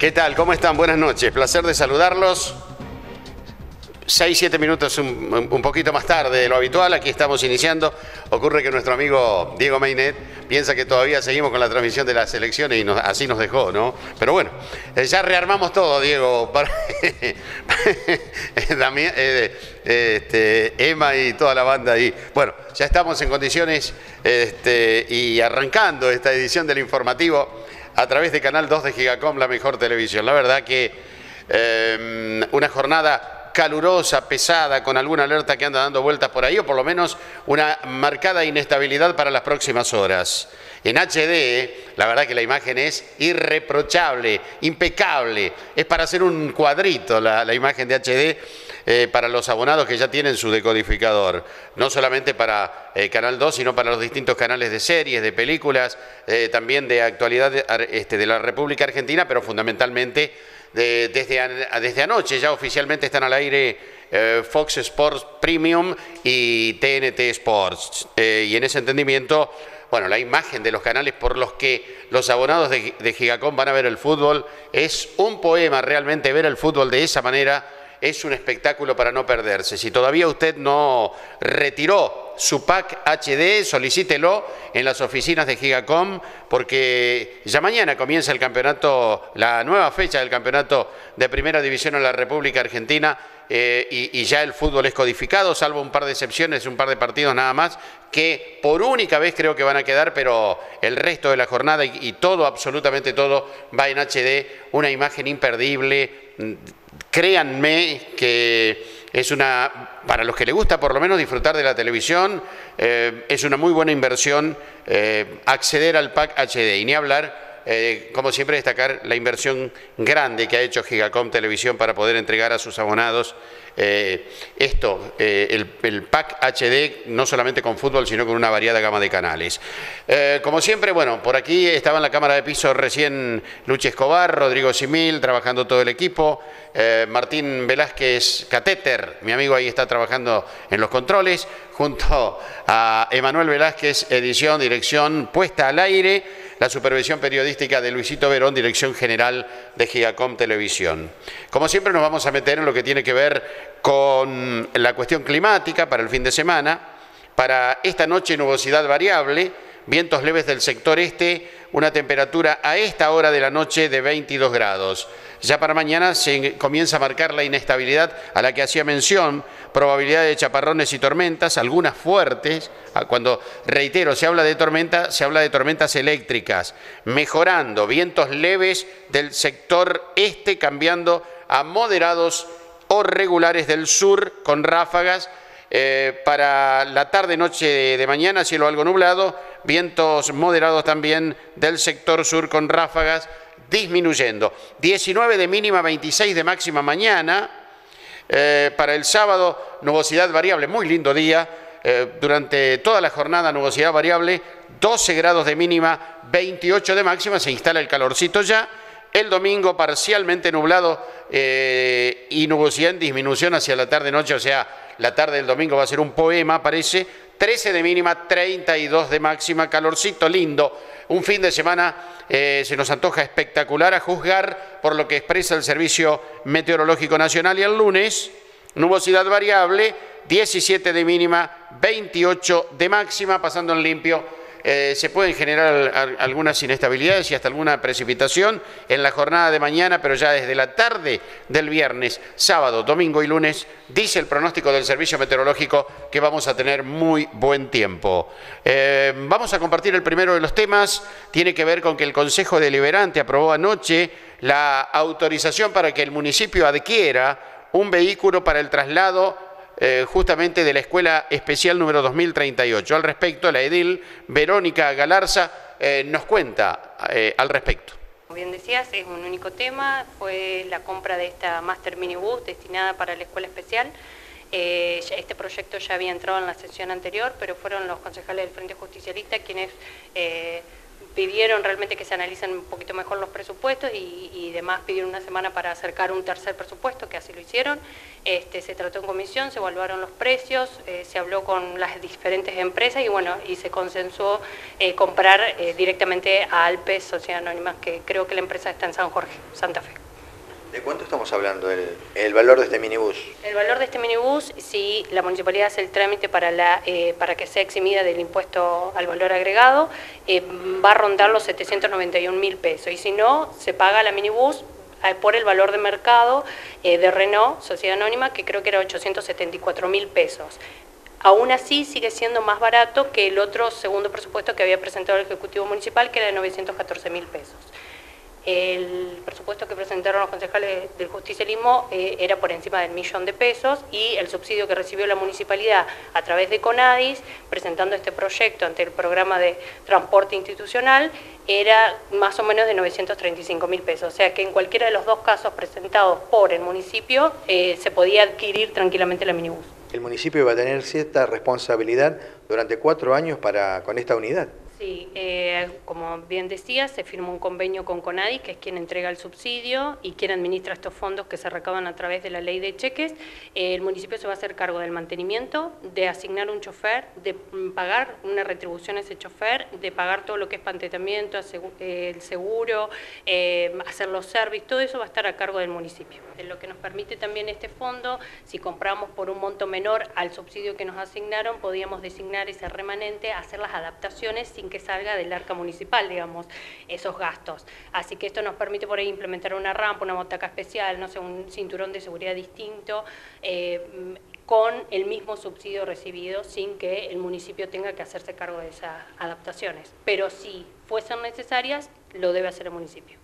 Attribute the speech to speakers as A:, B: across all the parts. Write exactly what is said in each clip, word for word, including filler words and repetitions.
A: ¿Qué tal? ¿Cómo están? Buenas noches. Placer de saludarlos. Seis, siete minutos un, un poquito más tarde de lo habitual. Aquí estamos iniciando. Ocurre que nuestro amigo Diego Meinet piensa que todavía seguimos con la transmisión de las elecciones y nos, así nos dejó, ¿no? Pero bueno, eh, ya rearmamos todo, Diego. Para, Damián, eh, este, Emma y toda la banda ahí. Bueno, ya estamos en condiciones este, y arrancando esta edición del informativo a través de Canal dos de Gigacom, la mejor televisión. La verdad que eh, una jornada calurosa, pesada, con alguna alerta que anda dando vueltas por ahí, o por lo menos una marcada inestabilidad para las próximas horas. En H D, la verdad que la imagen es irreprochable, impecable. Es para hacer un cuadrito la, la imagen de H D eh, para los abonados que ya tienen su decodificador. No solamente para eh, Canal dos, sino para los distintos canales de series, de películas, eh, también de actualidad de, este, de la República Argentina, pero fundamentalmente de, desde, desde anoche ya oficialmente están al aire eh, Fox Sports Premium y T N T Sports. Eh, y en ese entendimiento, bueno, la imagen de los canales por los que los abonados de, de Gigacom van a ver el fútbol es un poema. Realmente ver el fútbol de esa manera es un espectáculo para no perderse. Si todavía usted no retiró su pack H D, solicítelo en las oficinas de Gigacom, porque ya mañana comienza el campeonato, la nueva fecha del campeonato de Primera División en la República Argentina, eh, y, y ya el fútbol es codificado, salvo un par de excepciones, un par de partidos nada más, que por única vez creo que van a quedar, pero el resto de la jornada y, y todo, absolutamente todo, va en H D, una imagen imperdible. Créanme que es una, para los que les gusta por lo menos disfrutar de la televisión, eh, es una muy buena inversión eh, acceder al pack H D. Y ni hablar, eh, como siempre, destacar la inversión grande que ha hecho Gigacom Televisión para poder entregar a sus abonados eh, esto, eh, el, el pack H D, no solamente con fútbol, sino con una variada gama de canales. Eh, como siempre, bueno, por aquí estaba en la cámara de piso recién Luchi Escobar, Rodrigo Simil, trabajando todo el equipo, eh, Martín Velázquez Catéter, mi amigo ahí está trabajando en los controles, junto a Emanuel Velázquez, edición, dirección, puesta al aire, la supervisión periodística de Luisito Verón, dirección general de Gigacom Televisión. Como siempre nos vamos a meter en lo que tiene que ver con la cuestión climática para el fin de semana. Para esta noche, nubosidad variable, vientos leves del sector este, una temperatura a esta hora de la noche de veintidós grados. Ya para mañana se comienza a marcar la inestabilidad a la que hacía mención, probabilidad de chaparrones y tormentas, algunas fuertes. Cuando, reitero, se habla de tormenta, se habla de tormentas eléctricas, mejorando, vientos leves del sector este, cambiando a moderados o regulares del sur, con ráfagas. Eh, para la tarde-noche de, de mañana, cielo algo nublado, vientos moderados también del sector sur con ráfagas, disminuyendo. diecinueve de mínima, veintiséis de máxima mañana. Eh, para el sábado, nubosidad variable, muy lindo día. Eh, durante toda la jornada, nubosidad variable, doce grados de mínima, veintiocho de máxima, se instala el calorcito ya. El domingo parcialmente nublado eh, y nubosidad en disminución hacia la tarde-noche, o sea, la tarde del domingo va a ser un poema, parece. trece de mínima, treinta y dos de máxima, calorcito lindo. Un fin de semana eh, se nos antoja espectacular a juzgar por lo que expresa el Servicio Meteorológico Nacional. Y el lunes, nubosidad variable, diecisiete de mínima, veintiocho de máxima, pasando en limpio. Eh, se pueden generar algunas inestabilidades y hasta alguna precipitación en la jornada de mañana, pero ya desde la tarde del viernes, sábado, domingo y lunes, dice el pronóstico del Servicio Meteorológico que vamos a tener muy buen tiempo. Eh, vamos a compartir el primero de los temas, tiene que ver con que el Consejo Deliberante aprobó anoche la autorización para que el municipio adquiera un vehículo para el traslado Eh, justamente de la Escuela Especial número dos mil treinta y ocho. Al respecto, la edil Verónica Galarza eh, nos cuenta eh, al respecto.
B: Como bien decías, es un único tema, fue la compra de esta Master Minibus destinada para la Escuela Especial. Eh, este proyecto ya había entrado en la sesión anterior, pero fueron los concejales del Frente Justicialista quienes eh, pidieron realmente que se analicen un poquito mejor los presupuestos y, y demás pidieron una semana para acercar un tercer presupuesto, que así lo hicieron. Este, se trató en comisión, se evaluaron los precios, eh, se habló con las diferentes empresas y bueno, y se consensuó eh, comprar eh, directamente a Alpes Sociedad Anónima, que creo que la empresa está en San Jorge, Santa Fe.
C: ¿De cuánto estamos hablando, el, el valor de este minibús?
B: El valor de este minibús, si la municipalidad hace el trámite para, la, eh, para que sea eximida del impuesto al valor agregado, eh, va a rondar los setecientos noventa y un mil pesos. Y si no, se paga la minibús eh, por el valor de mercado eh, de Renault, Sociedad Anónima, que creo que era ochocientos setenta y cuatro mil pesos. Aún así sigue siendo más barato que el otro segundo presupuesto que había presentado el Ejecutivo Municipal, que era de novecientos catorce mil pesos. El presupuesto que presentaron los concejales del justicialismo eh, era por encima del millón de pesos y el subsidio que recibió la municipalidad a través de CONADIS, presentando este proyecto ante el programa de transporte institucional, era más o menos de novecientos treinta y cinco mil pesos. O sea que en cualquiera de los dos casos presentados por el municipio eh, se podía adquirir tranquilamente la minibús.
C: El municipio va a tener cierta responsabilidad durante cuatro años para, con esta unidad.
B: Sí, eh, como bien decía, se firmó un convenio con CONADIS, que es quien entrega el subsidio y quien administra estos fondos que se recaudan a través de la ley de cheques. Eh, el municipio se va a hacer cargo del mantenimiento, de asignar un chofer, de pagar una retribución a ese chofer, de pagar todo lo que es pantetamiento, el seguro, eh, hacer los servicios, todo eso va a estar a cargo del municipio. Lo que nos permite también este fondo, si compramos por un monto menor al subsidio que nos asignaron, podíamos designar ese remanente, hacer las adaptaciones sin que salga del arca municipal, digamos, esos gastos. Así que esto nos permite por ahí implementar una rampa, una botaca especial, no sé, un cinturón de seguridad distinto, eh, con el mismo subsidio recibido, sin que el municipio tenga que hacerse cargo de esas adaptaciones. Pero si fuesen necesarias, lo debe hacer el municipio.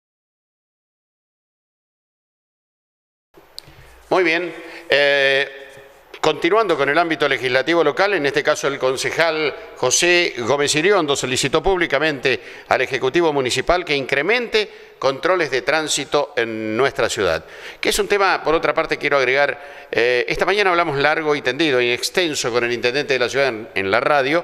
A: Muy bien. Eh, continuando con el ámbito legislativo local, en este caso el concejal José Gómez Iriondo solicitó públicamente al Ejecutivo Municipal que incremente controles de tránsito en nuestra ciudad. Que es un tema, por otra parte, quiero agregar, eh, esta mañana hablamos largo y tendido y extenso con el intendente de la ciudad en, en la radio,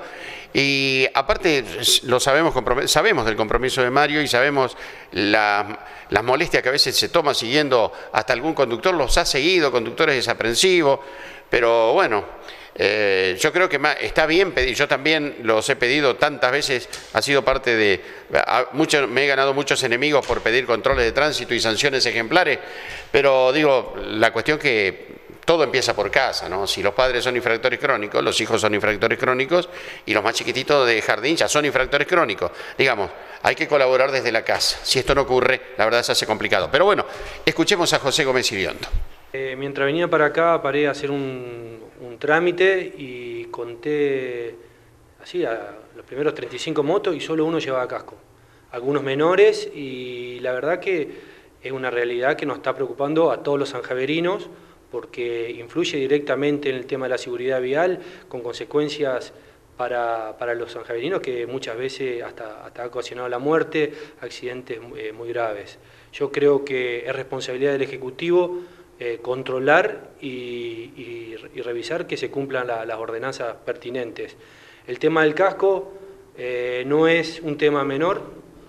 A: y aparte lo sabemos, sabemos del compromiso de Mario y sabemos la, las molestias que a veces se toma siguiendo hasta algún conductor, los ha seguido, conductores desaprensivos, pero bueno, eh, yo creo que está bien pedir, yo también los he pedido tantas veces, ha sido parte de, a, mucho, me he ganado muchos enemigos por pedir controles de tránsito y sanciones ejemplares, pero digo, la cuestión que todo empieza por casa, ¿no? Si los padres son infractores crónicos, los hijos son infractores crónicos y los más chiquititos de jardín ya son infractores crónicos. Digamos, hay que colaborar desde la casa. Si esto no ocurre, la verdad se hace complicado. Pero bueno, escuchemos a José Gómez Iriondo.
D: Eh, mientras venía para acá paré a hacer un, un trámite y conté así a los primeros treinta y cinco motos y solo uno llevaba casco. Algunos menores y la verdad que es una realidad que nos está preocupando a todos los sanjaverinos, porque influye directamente en el tema de la seguridad vial, con consecuencias para, para los sanjaverinos que muchas veces hasta, hasta ha ocasionado la muerte, accidentes eh, muy graves. Yo creo que es responsabilidad del Ejecutivo eh, controlar y, y, y revisar que se cumplan la, las ordenanzas pertinentes. El tema del casco eh, no es un tema menor,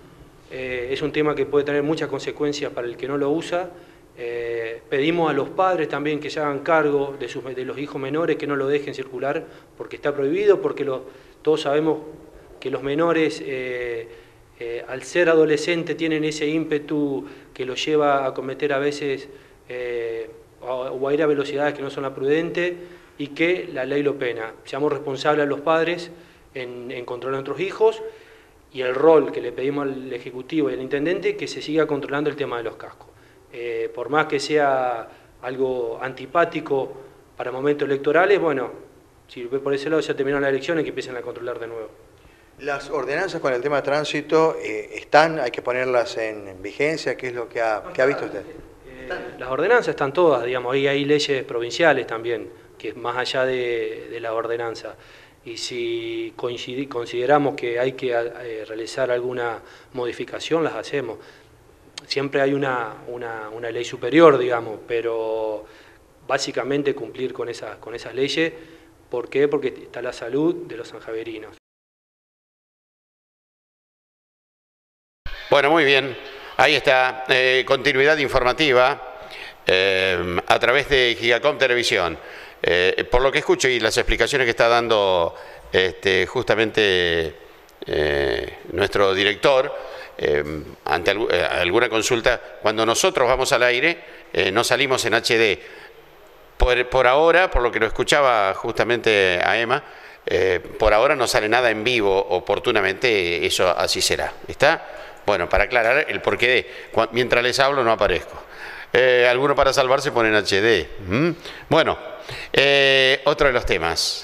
D: eh, es un tema que puede tener muchas consecuencias para el que no lo usa. Eh, pedimos a los padres también que se hagan cargo de, sus, de los hijos menores, que no lo dejen circular porque está prohibido, porque lo, todos sabemos que los menores eh, eh, al ser adolescentes tienen ese ímpetu que los lleva a cometer a veces eh, o, o a ir a velocidades que no son la prudente y que la ley lo pena. Seamos responsables a los padres en, en controlar a nuestros hijos y el rol que le pedimos al Ejecutivo y al Intendente, que se siga controlando el tema de los cascos. Eh, por más que sea algo antipático para momentos electorales, bueno, si por ese lado ya terminaron las elecciones, que empiecen a controlar de nuevo.
C: Las ordenanzas con el tema de tránsito eh, están, hay que ponerlas en, en vigencia, ¿qué es lo que ha, ¿qué ha visto usted?
D: Eh, las ordenanzas están todas, digamos, ahí hay leyes provinciales también, que es más allá de, de la ordenanza. Y si consideramos que hay que eh, realizar alguna modificación, las hacemos. Siempre hay una, una, una ley superior, digamos, pero básicamente cumplir con esas, con esas leyes. ¿Por qué? Porque está la salud de los sanjaverinos.
A: Bueno, muy bien. Ahí está, eh, continuidad informativa eh, a través de Gigacom Televisión. Eh, por lo que escucho y las explicaciones que está dando este, justamente eh, nuestro director, eh, ante alg eh, alguna consulta, cuando nosotros vamos al aire, eh, no salimos en H D. Por, por ahora, por lo que lo escuchaba justamente a Emma, eh, por ahora no sale nada en vivo oportunamente, eso así será. ¿Está? Bueno, para aclarar el porqué de, mientras les hablo no aparezco. Eh, alguno para salvarse pone en H D. ¿Mm? Bueno, eh, otro de los temas.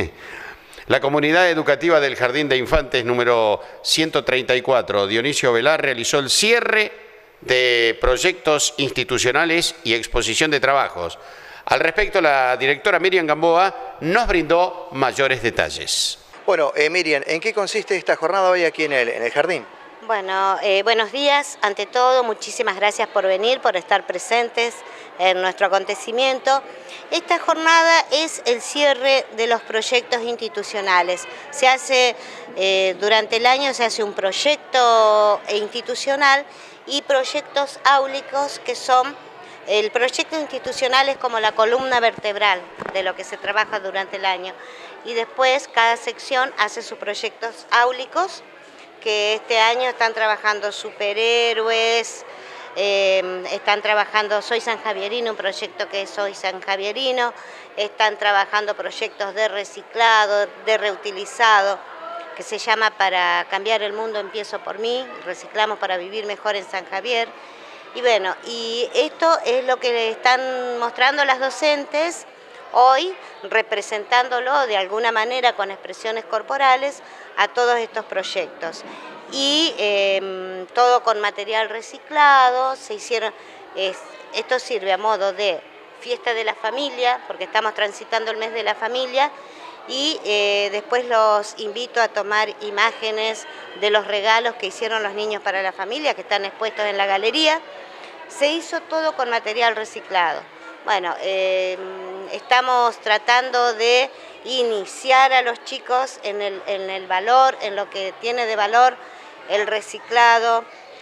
A: La comunidad educativa del Jardín de Infantes número ciento treinta y cuatro, Dionisio Velar, realizó el cierre de proyectos institucionales y exposición de trabajos. Al respecto, la directora Miriam Gamboa nos brindó mayores detalles.
C: Bueno, eh, Miriam, ¿en qué consiste esta jornada hoy aquí en el, en el jardín?
E: Bueno, eh, buenos días. Ante todo, muchísimas gracias por venir, por estar presentes en nuestro acontecimiento. Esta jornada es el cierre de los proyectos institucionales. Se hace, eh, durante el año se hace un proyecto institucional y proyectos áulicos que son, el proyecto institucional es como la columna vertebral de lo que se trabaja durante el año. Y después cada sección hace sus proyectos áulicos, que este año están trabajando superhéroes, eh, están trabajando Soy San Javierino, un proyecto que es Soy San Javierino, están trabajando proyectos de reciclado, de reutilizado, que se llama Para cambiar el mundo empiezo por mí, reciclamos para vivir mejor en San Javier. Y bueno, y esto es lo que están mostrando las docentes hoy, representándolo de alguna manera con expresiones corporales a todos estos proyectos. Y eh, todo con material reciclado, se hicieron, es, esto sirve a modo de fiesta de la familia, porque estamos transitando el mes de la familia, y eh, después los invito a tomar imágenes de los regalos que hicieron los niños para la familia, que están expuestos en la galería. Se hizo todo con material reciclado. Bueno, eh, estamos tratando de iniciar a los chicos en el, en el valor, en lo que tiene de valor el reciclado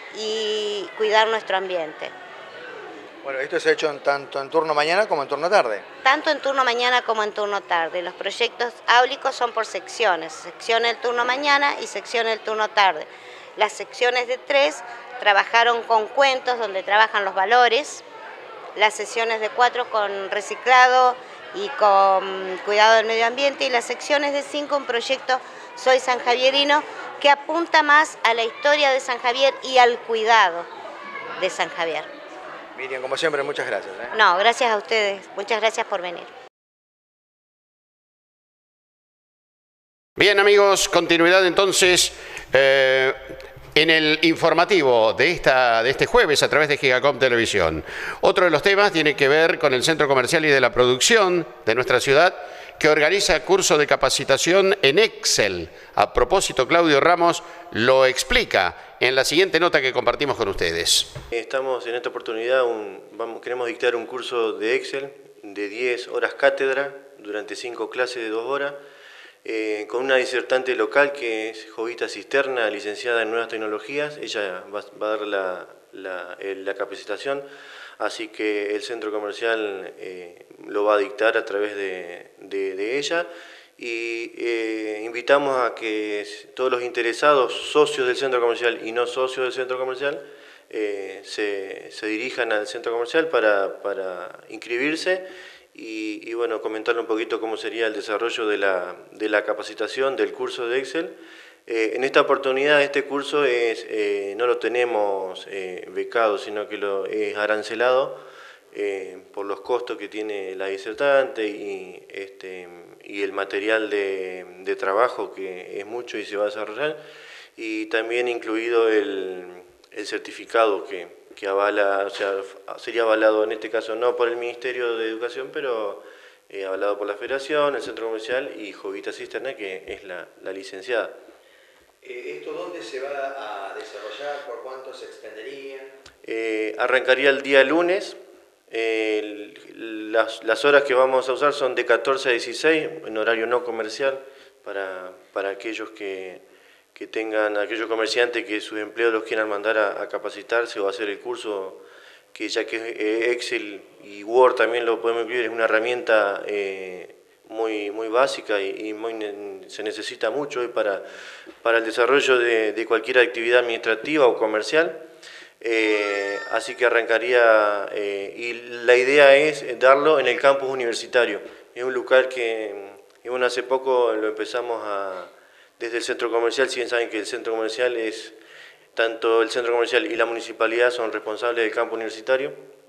E: y cuidar nuestro ambiente.
C: Bueno, esto se ha hecho en, tanto en turno mañana como en turno tarde.
E: Tanto en turno mañana como en turno tarde. Los proyectos áulicos son por secciones, sección del turno mañana y sección del turno tarde. Las secciones de tres trabajaron con cuentos donde trabajan los valores, las sesiones de cuatro con reciclado y con cuidado del medio ambiente, y las secciones de cinco un proyecto Soy San Javierino, que apunta más a la historia de San Javier y al cuidado de San Javier.
C: Miriam, como siempre, muchas gracias. ¿eh?
E: No, gracias a ustedes, muchas gracias por venir.
A: Bien, amigos, continuidad entonces eh, en el informativo de, esta, de este jueves a través de Gigacom Televisión. Otro de los temas tiene que ver con el Centro Comercial y de la Producción de nuestra ciudad, que organiza curso de capacitación en Excel. A propósito, Claudio Ramos lo explica en la siguiente nota que compartimos con ustedes.
F: Estamos en esta oportunidad, un, vamos, queremos dictar un curso de Excel de diez horas cátedra, durante cinco clases de dos horas, eh, con una disertante local que es Jovita Cisterna, licenciada en Nuevas Tecnologías. Ella va, va a dar la, la, la capacitación, así que el centro comercial eh, lo va a dictar a través de, de, de ella. Y eh, invitamos a que todos los interesados, socios del centro comercial y no socios del centro comercial, eh, se, se dirijan al centro comercial para, para inscribirse y, y bueno, comentarle un poquito cómo sería el desarrollo de la, de la capacitación del curso de Excel. Eh, en esta oportunidad este curso es, eh, no lo tenemos eh, becado, sino que lo es arancelado eh, por los costos que tiene la disertante y, este, y el material de, de trabajo, que es mucho y se va a desarrollar, y también incluido el, el certificado que, que avala, o sea, sería avalado en este caso no por el Ministerio de Educación, pero eh, avalado por la Federación, el Centro Comercial y Jovita Cisterna, que es la, la licenciada.
C: ¿Esto dónde se va a desarrollar? ¿Por cuánto se extendería?
F: Eh, arrancaría el día lunes. Eh, las, las horas que vamos a usar son de catorce a dieciséis, en horario no comercial, para, para aquellos que, que tengan aquellos comerciantes que sus empleados los quieran mandar a, a capacitarse o a hacer el curso, que ya que eh, Excel y Word también lo podemos incluir, es una herramienta eh, muy, muy básica y, y muy, se necesita mucho eh, para, para el desarrollo de, de cualquier actividad administrativa o comercial. Eh, así que arrancaría, eh, y la idea es darlo en el campus universitario. Es un lugar que, y bueno, hace poco lo empezamos a, desde el centro comercial, si bien saben que el centro comercial es, tanto el centro comercial y la municipalidad son responsables del campo universitario.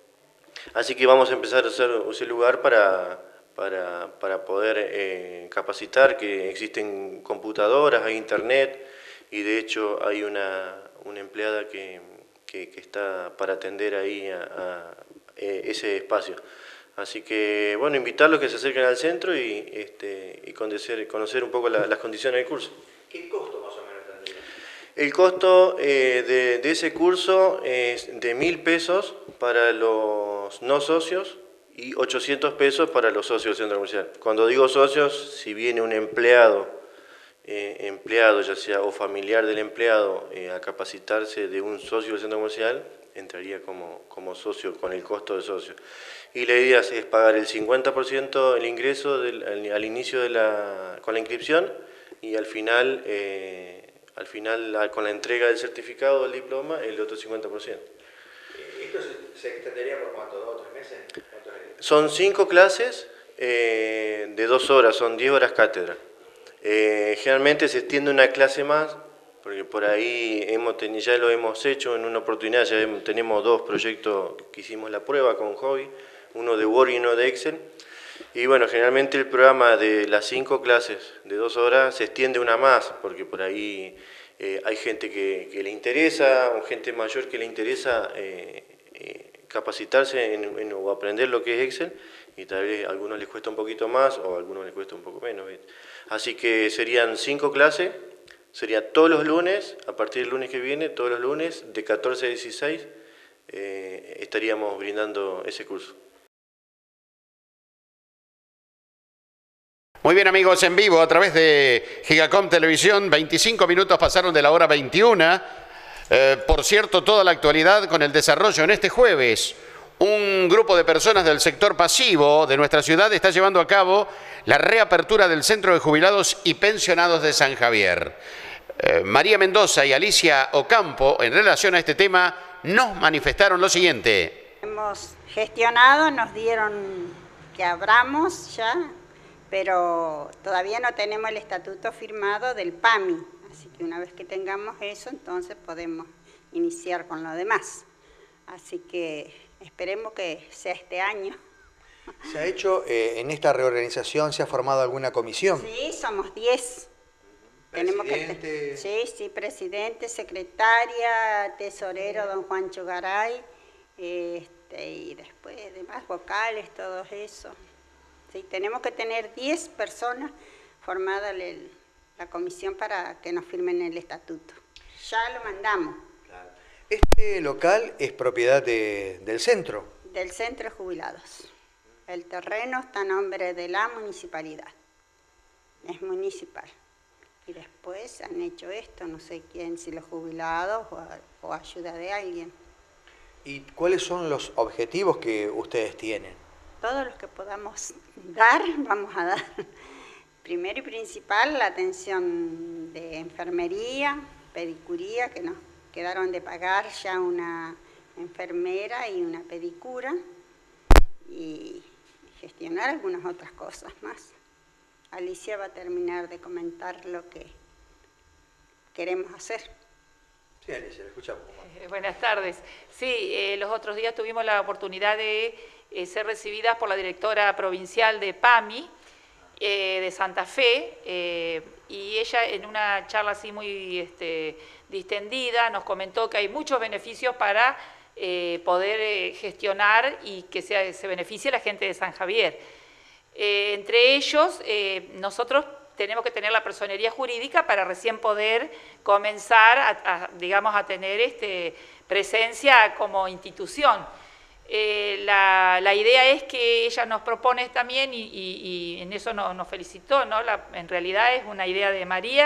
F: Así que vamos a empezar a usar ese lugar para, para, para poder eh, capacitar, que existen computadoras, hay internet, y de hecho hay una, una empleada que, que, que está para atender ahí a, a, a ese espacio. Así que, bueno, invitarlos que se acerquen al centro y, este, y conocer, conocer un poco la, las condiciones del curso.
C: ¿Qué costo más o menos tendría?
F: El costo eh, de, de ese curso es de mil pesos para los no socios y ochocientos pesos para los socios del centro comercial. Cuando digo socios, si viene un empleado, eh, empleado ya sea o familiar del empleado eh, a capacitarse de un socio del centro comercial, entraría como, como socio con el costo de socio. Y la idea es pagar el cincuenta por ciento del ingreso del, al, al inicio de la, con la inscripción y al final, eh, al final con la entrega del certificado del diploma el otro cincuenta por ciento.
C: ¿Esto se, se extendería por cuánto? ¿Dos o tres meses?
F: Son cinco clases eh, de dos horas, son diez horas cátedra. Eh, generalmente se extiende una clase más, porque por ahí hemos tenido, ya lo hemos hecho en una oportunidad, ya hemos, tenemos dos proyectos que hicimos la prueba con Hobby, uno de Word y uno de Excel. Y bueno, generalmente el programa de las cinco clases de dos horas se extiende una más, porque por ahí eh, hay gente que, que le interesa, o gente mayor que le interesa eh, eh, capacitarse en, en, o aprender lo que es Excel, y tal vez a algunos les cuesta un poquito más o a algunos les cuesta un poco menos. ¿Ves? Así que serían cinco clases. Sería todos los lunes, a partir del lunes que viene, todos los lunes, de catorce a dieciséis, eh, estaríamos brindando ese curso.
A: Muy bien, amigos, en vivo a través de Gigacom Televisión, veinticinco minutos pasaron de la hora veintiuna. Eh, por cierto, toda la actualidad con el desarrollo en este jueves. Un grupo de personas del sector pasivo de nuestra ciudad está llevando a cabo la reapertura del Centro de Jubilados y Pensionados de San Javier. Eh, María Mendoza y Alicia Ocampo, en relación a este tema, nos manifestaron lo siguiente.
G: Hemos gestionado, nos dieron que abramos ya, pero todavía no tenemos el estatuto firmado del P A M I, así que una vez que tengamos eso, entonces podemos iniciar con lo demás. Así que esperemos que sea este año.
C: ¿Se ha hecho, eh, en esta reorganización, se ha formado alguna comisión?
G: Sí, somos diez. Tenemos que, sí, sí, presidente, secretaria, tesorero, don Juan Chugaray, este, y después demás vocales, todo eso. Sí, tenemos que tener diez personas formadas el, la comisión para que nos firmen el estatuto. Ya lo mandamos.
C: Claro. Este local es propiedad de, del centro.
G: Del centro de jubilados. El terreno está a nombre de la municipalidad. Es municipal. Y después han hecho esto, no sé quién, si los jubilados o, o ayuda de alguien.
C: ¿Y cuáles son los objetivos que ustedes tienen?
G: Todos los que podamos dar, vamos a dar. Primero y principal, la atención de enfermería, pedicuría, que nos quedaron de pagar ya una enfermera y una pedicura, y gestionar algunas otras cosas más. Alicia va a terminar de comentar lo que queremos hacer.
C: Sí, Alicia, la escuchamos.
H: Eh, buenas tardes. Sí, eh, los otros días tuvimos la oportunidad de eh, ser recibidas por la directora provincial de P A M I, eh, de Santa Fe, eh, y ella en una charla así muy este, distendida nos comentó que hay muchos beneficios para eh, poder eh, gestionar y que sea, se beneficie la gente de San Javier. Eh, entre ellos, eh, nosotros tenemos que tener la personería jurídica para recién poder comenzar a, a, digamos, a tener este, presencia como institución. Eh, la, la idea es que ella nos propone también, y, y, y en eso nos, nos felicitó, ¿no? La, en realidad es una idea de María,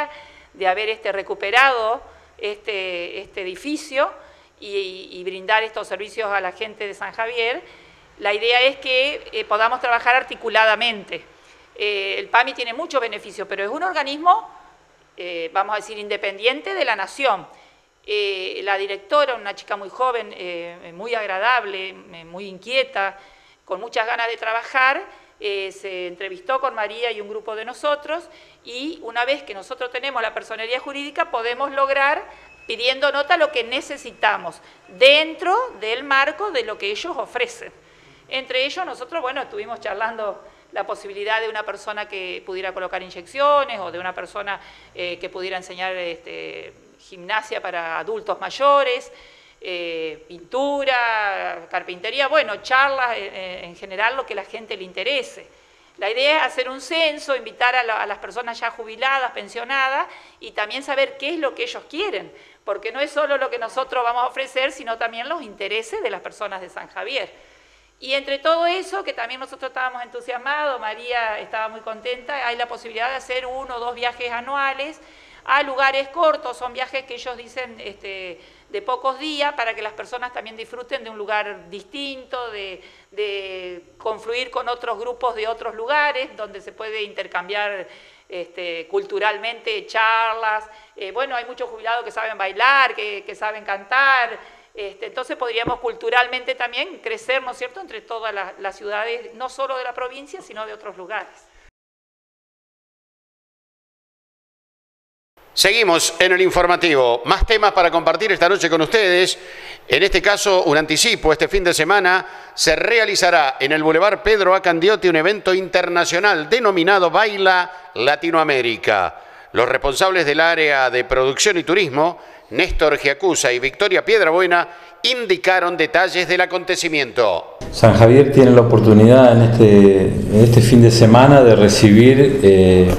H: de haber este, recuperado este, este edificio y, y brindar estos servicios a la gente de San Javier. La idea es que eh, podamos trabajar articuladamente. Eh, el PAMI tiene muchos beneficios, pero es un organismo, eh, vamos a decir, independiente de la nación. Eh, la directora, una chica muy joven, eh, muy agradable, muy inquieta, con muchas ganas de trabajar, eh, se entrevistó con María y un grupo de nosotros, y una vez que nosotros tenemos la personería jurídica podemos lograr, pidiendo nota, lo que necesitamos dentro del marco de lo que ellos ofrecen. Entre ellos nosotros, bueno, estuvimos charlando la posibilidad de una persona que pudiera colocar inyecciones o de una persona eh, que pudiera enseñar este, gimnasia para adultos mayores, eh, pintura, carpintería, bueno, charlas eh, en general, lo que a la gente le interese. La idea es hacer un censo, invitar a, la, a las personas ya jubiladas, pensionadas, y también saber qué es lo que ellos quieren, porque no es solo lo que nosotros vamos a ofrecer, sino también los intereses de las personas de San Javier. Y entre todo eso, que también nosotros estábamos entusiasmados, María estaba muy contenta, hay la posibilidad de hacer uno o dos viajes anuales a lugares cortos, son viajes que ellos dicen este, de pocos días, para que las personas también disfruten de un lugar distinto, de, de confluir con otros grupos de otros lugares, donde se puede intercambiar este, culturalmente charlas. Eh, bueno, hay muchos jubilados que saben bailar, que, que saben cantar. Este, entonces podríamos culturalmente también crecer, ¿no es cierto?, entre todas las, las ciudades, no solo de la provincia, sino de otros lugares.
A: Seguimos en el informativo. Más temas para compartir esta noche con ustedes. En este caso, un anticipo. Este fin de semana se realizará en el Boulevard Pedro A. Candioti un evento internacional denominado Baila Latinoamérica. Los responsables del área de producción y turismo, Néstor Giacusa y Victoria Piedrabuena, indicaron detalles del acontecimiento.
I: San Javier tiene la oportunidad en este, en este fin de semana de recibir eh,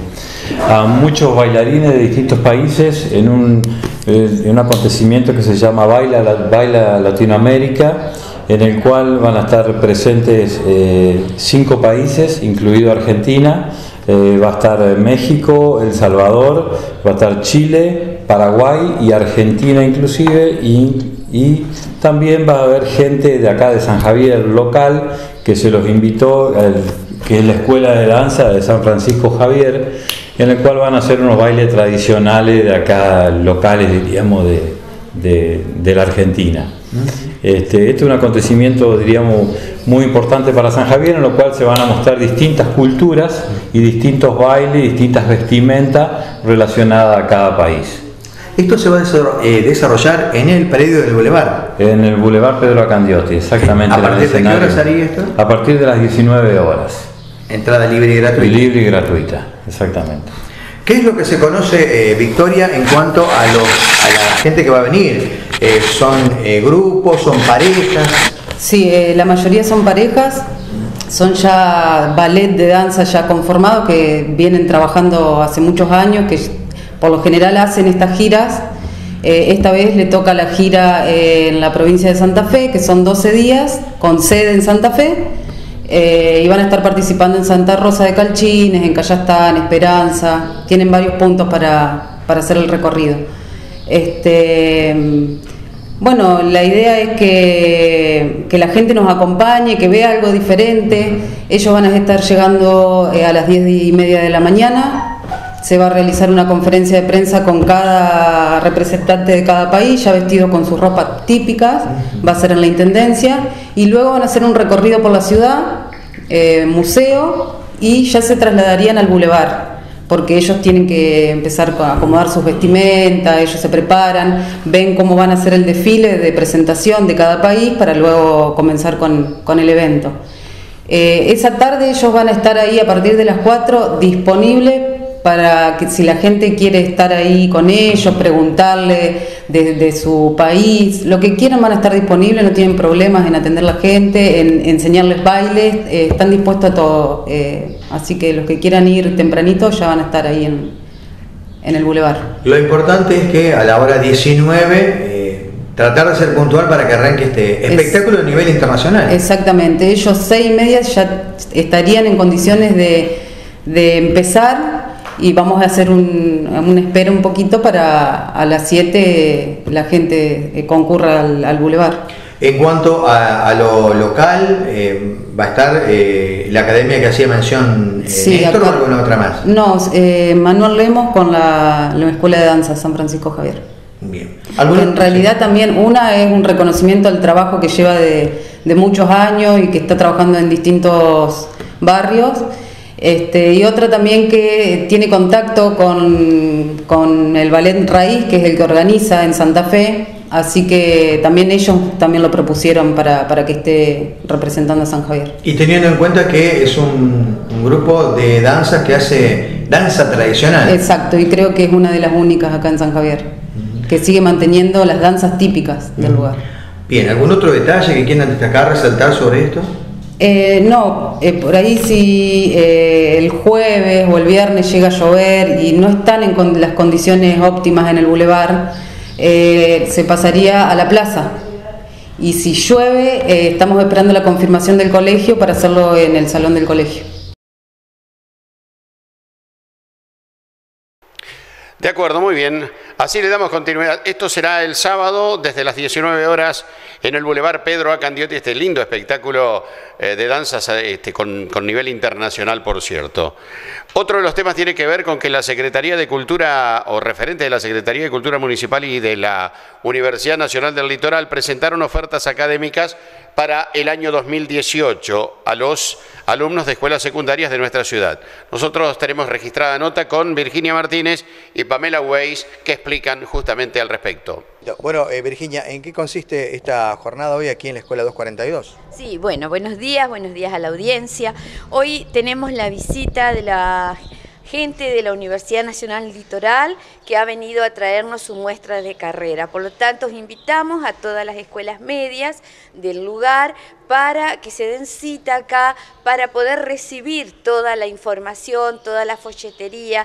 I: a muchos bailarines de distintos países en un, eh, en un acontecimiento que se llama Baila, Baila Latinoamérica, en el cual van a estar presentes eh, cinco países, incluido Argentina. Eh, va a estar México, El Salvador, va a estar Chile, Paraguay y Argentina inclusive, y, y también va a haber gente de acá de San Javier local que se los invitó, el, que es la Escuela de Danza de San Francisco Javier, en el cual van a hacer unos bailes tradicionales de acá, locales, diríamos, de, de, de la Argentina. Este, este es un acontecimiento, diríamos, muy importante para San Javier, en lo cual se van a mostrar distintas culturas y distintos bailes, distintas vestimentas relacionadas a cada país.
C: Esto se va a desarrollar en el predio del Boulevard.
I: En el Boulevard Pedro A. Candioti, exactamente.
C: ¿A partir de qué horas haría esto?
I: A partir de las diecinueve horas.
C: Entrada libre y gratuita.
I: Libre y gratuita, exactamente.
C: ¿Qué es lo que se conoce, eh, Victoria, en cuanto a, los, a la gente que va a venir? Eh, ¿Son eh, grupos, son parejas?
J: Sí, eh, la mayoría son parejas, son ya ballet de danza ya conformados que vienen trabajando hace muchos años, que por lo general hacen estas giras. Eh, esta vez le toca la gira eh, en la provincia de Santa Fe, que son doce días, con sede en Santa Fe. Eh, y van a estar participando en Santa Rosa de Calchines, en Cayastán, Esperanza. Tienen varios puntos para, para hacer el recorrido. Este, bueno, la idea es que, que la gente nos acompañe, que vea algo diferente. Ellos van a estar llegando eh, a las diez y media de la mañana. Se va a realizar una conferencia de prensa con cada representante de cada país, ya vestido con sus ropas típicas, va a ser en la Intendencia, y luego van a hacer un recorrido por la ciudad, eh, museo, y ya se trasladarían al Boulevard, porque ellos tienen que empezar a acomodar sus vestimentas, ellos se preparan, ven cómo van a hacer el desfile de presentación de cada país para luego comenzar con, con el evento. Eh, esa tarde ellos van a estar ahí a partir de las cuatro disponibles para que si la gente quiere estar ahí con ellos, preguntarle de, de su país, lo que quieran van a estar disponibles, no tienen problemas en atender a la gente, en enseñarles bailes, eh, están dispuestos a todo, eh, así que los que quieran ir tempranito ya van a estar ahí en, en el Boulevard. Lo importante es que a la hora diecinueve eh, tratar de ser puntual para que arranque este espectáculo es, a nivel internacional. Exactamente, ellos seis y media ya estarían en condiciones de, de empezar. y vamos a hacer un, un espera un poquito para a las siete la gente eh, concurra al, al bulevar.
C: En cuanto a, a lo local, eh, ¿va a estar eh, la academia que hacía mención eh,
J: sí,
C: Néstor
J: acá,
C: o alguna otra más?
J: No, eh, Manuel Lemos con la, la Escuela de Danza San Francisco Javier.
C: Bien.
J: En realidad también una es un reconocimiento al trabajo que lleva de, de muchos años y que está trabajando en distintos barrios. Este, y otra también que tiene contacto con, con el Ballet Raíz, que es el que organiza en Santa Fe, así que también ellos también lo propusieron para, para que esté representando a San Javier.
C: Y teniendo en cuenta que es un, un grupo de danzas que hace danza tradicional.
J: Exacto, y creo que es una de las únicas acá en San Javier, uh-huh. que sigue manteniendo las danzas típicas del uh-huh. lugar.
C: Bien, ¿algún otro detalle que quieran destacar, resaltar sobre esto?
J: Eh, no, eh, por ahí si eh, el jueves o el viernes llega a llover y no están en con las condiciones óptimas en el bulevar, eh, se pasaría a la plaza. Y si llueve, eh, estamos esperando la confirmación del colegio para hacerlo en el salón del colegio.
A: De acuerdo, muy bien. Así le damos continuidad. Esto será el sábado desde las diecinueve horas en el Boulevard Pedro A. Candioti, este lindo espectáculo eh, de danzas este, con, con nivel internacional, por cierto. Otro de los temas tiene que ver con que la Secretaría de Cultura, o referente de la Secretaría de Cultura Municipal y de la Universidad Nacional del Litoral, presentaron ofertas académicas para el año dos mil dieciocho a los alumnos de escuelas secundarias de nuestra ciudad. Nosotros tenemos registrada nota con Virginia Martínez y Pamela Weiss que explican justamente al respecto.
C: Bueno, eh, Virginia, ¿en qué consiste esta jornada hoy aquí en la Escuela doscientos cuarenta y dos?
K: Sí, bueno, buenos días, buenos días a la audiencia. Hoy tenemos la visita de la gente de la Universidad Nacional Litoral que ha venido a traernos su muestra de carrera. Por lo tanto, os invitamos a todas las escuelas medias del lugar para que se den cita acá, para poder recibir toda la información, toda la folletería,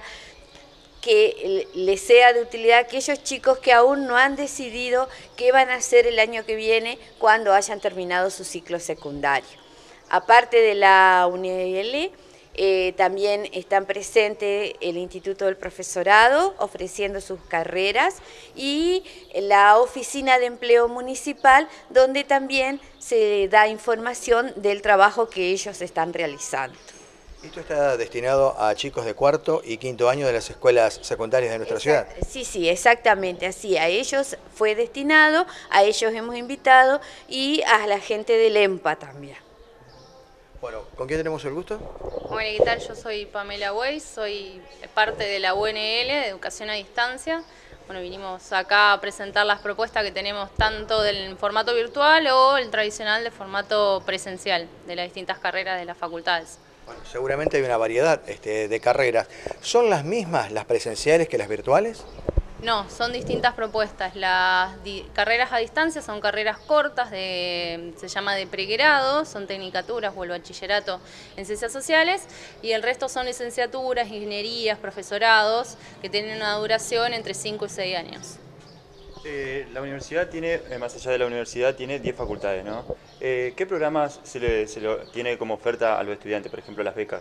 K: que les sea de utilidad a aquellos chicos que aún no han decidido qué van a hacer el año que viene cuando hayan terminado su ciclo secundario. Aparte de la U N L, eh, también están presentes el Instituto del Profesorado ofreciendo sus carreras y la Oficina de Empleo Municipal, donde también se da información del trabajo que ellos están realizando.
C: ¿Esto está destinado a chicos de cuarto y quinto año de las escuelas secundarias de nuestra
K: Exacto.
C: ciudad?
K: Sí, sí, exactamente, así. A ellos fue destinado, a ellos hemos invitado y a la gente del EMPA también.
C: Bueno, ¿con quién tenemos el gusto?
L: Hola, ¿qué tal? Yo soy Pamela Weiss, soy parte de la U N L, de Educación a Distancia. Bueno, vinimos acá a presentar las propuestas que tenemos tanto del formato virtual o el tradicional de formato presencial de las distintas carreras de las facultades.
C: Bueno, seguramente hay una variedad este, de carreras. ¿Son las mismas las presenciales que las virtuales?
L: No, son distintas propuestas. Las di carreras a distancia son carreras cortas, de, se llama de pregrado, son tecnicaturas o el bachillerato en ciencias sociales, y el resto son licenciaturas, ingenierías, profesorados, que tienen una duración entre cinco y seis años.
M: Eh, la universidad tiene, eh, más allá de la universidad, tiene diez facultades, ¿no? Eh, ¿Qué programas se le, se lo tiene como oferta a los estudiantes, por ejemplo, las becas?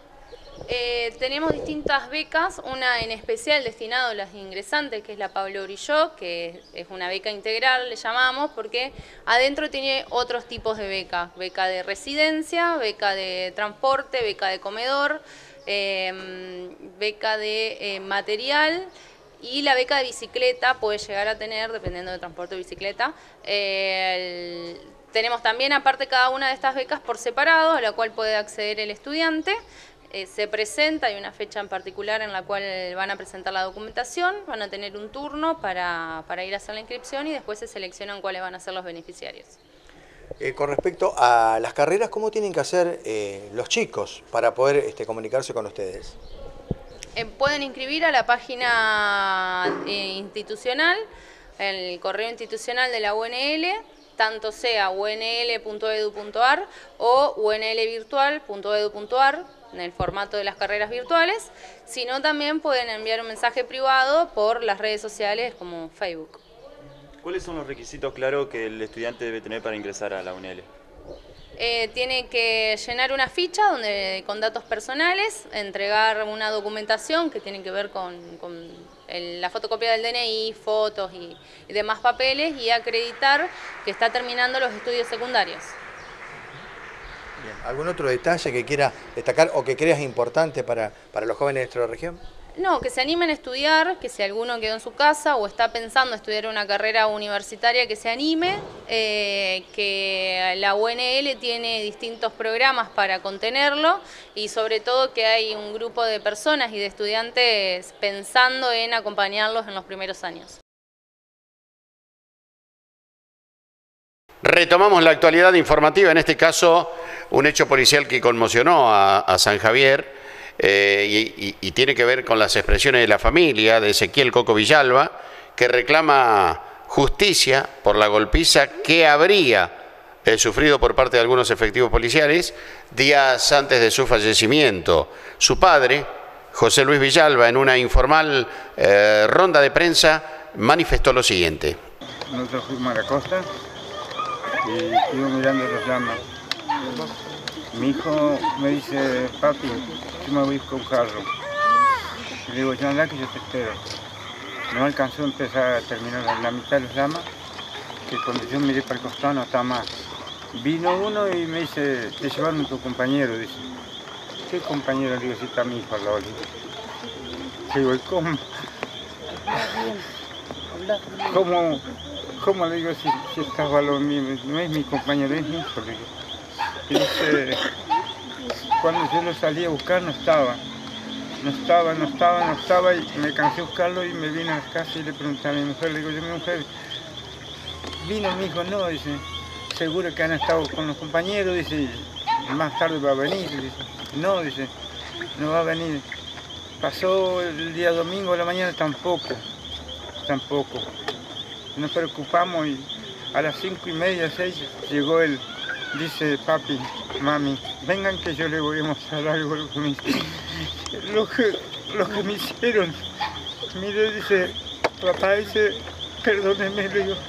L: Eh, tenemos distintas becas, una en especial destinada a las ingresantes, que es la Pablo Brilló, que es una beca integral, le llamamos, porque adentro tiene otros tipos de becas, beca de residencia, beca de transporte, beca de comedor, eh, beca de eh, material, y la beca de bicicleta puede llegar a tener, dependiendo del transporte de bicicleta. Eh, el, tenemos también, aparte, cada una de estas becas por separado, a la cual puede acceder el estudiante. Eh, se presenta, hay una fecha en particular en la cual van a presentar la documentación, van a tener un turno para, para ir a hacer la inscripción y después se seleccionan cuáles van a ser los beneficiarios.
C: Eh, con respecto a las carreras, ¿cómo tienen que hacer eh, los chicos para poder este, comunicarse con ustedes?
L: Eh, pueden inscribir a la página eh, institucional, el correo institucional de la U N L, tanto sea u n l punto e d u punto a r o u n l virtual punto e d u punto a r en el formato de las carreras virtuales, sino también pueden enviar un mensaje privado por las redes sociales como Facebook.
M: ¿Cuáles son los requisitos claros que el estudiante debe tener para ingresar a la U N L?
L: Eh, tiene que llenar una ficha donde, con datos personales, entregar una documentación que tiene que ver con, con el, la fotocopia del D N I, fotos y, y demás papeles, y acreditar que está terminando los estudios secundarios.
C: Bien. ¿Algún otro detalle que quiera destacar o que creas importante para, para los jóvenes de nuestra región?
L: No, que se animen a estudiar, que si alguno quedó en su casa o está pensando estudiar una carrera universitaria, que se anime, eh, que la U N L tiene distintos programas para contenerlo y sobre todo que hay un grupo de personas y de estudiantes pensando en acompañarlos en los primeros años.
A: Retomamos la actualidad informativa, en este caso un hecho policial que conmocionó a, a San Javier. Eh, y, y, y tiene que ver con las expresiones de la familia de Ezequiel Coco Villalba, que reclama justicia por la golpiza que habría eh, sufrido por parte de algunos efectivos policiales días antes de su fallecimiento. Su padre, José Luis Villalba, en una informal eh, ronda de prensa, manifestó lo siguiente.
N: Nosotros fuimos a la costa y estuvimos mirando los llamas. Mi hijo me dice, papi, yo me voy con un carro. Le digo, yo anda que yo te espero. No alcanzó a empezar a terminar la, la mitad de los llamas, que cuando yo miré para el costado no está más. Vino uno y me dice, te llevaron a tu compañero, dice. ¿Qué compañero? Le digo, si está mi hijo al lado. Le digo, ¿cómo? ¿Cómo? ¿Cómo? Le digo, si, si estaba lo mío, no es mi compañero, es mi hijo, le digo. Y dice, cuando yo lo salí a buscar no estaba, no estaba, no estaba, no estaba, y me cansé de buscarlo y me vine a la casa y le pregunté a mi mujer, le digo, yo mi mujer, vino mi hijo, no, dice, seguro que han estado con los compañeros, dice, más tarde va a venir, dice, no, dice, no va a venir. Pasó el día domingo a la mañana, tampoco, tampoco. Nos preocupamos y a las cinco y media, seis, llegó él. Dice, papi, mami, vengan que yo le voy a mostrar algo lo que me, lo que, lo que me hicieron. Mire, dice, papá, dice, perdóneme, le digo,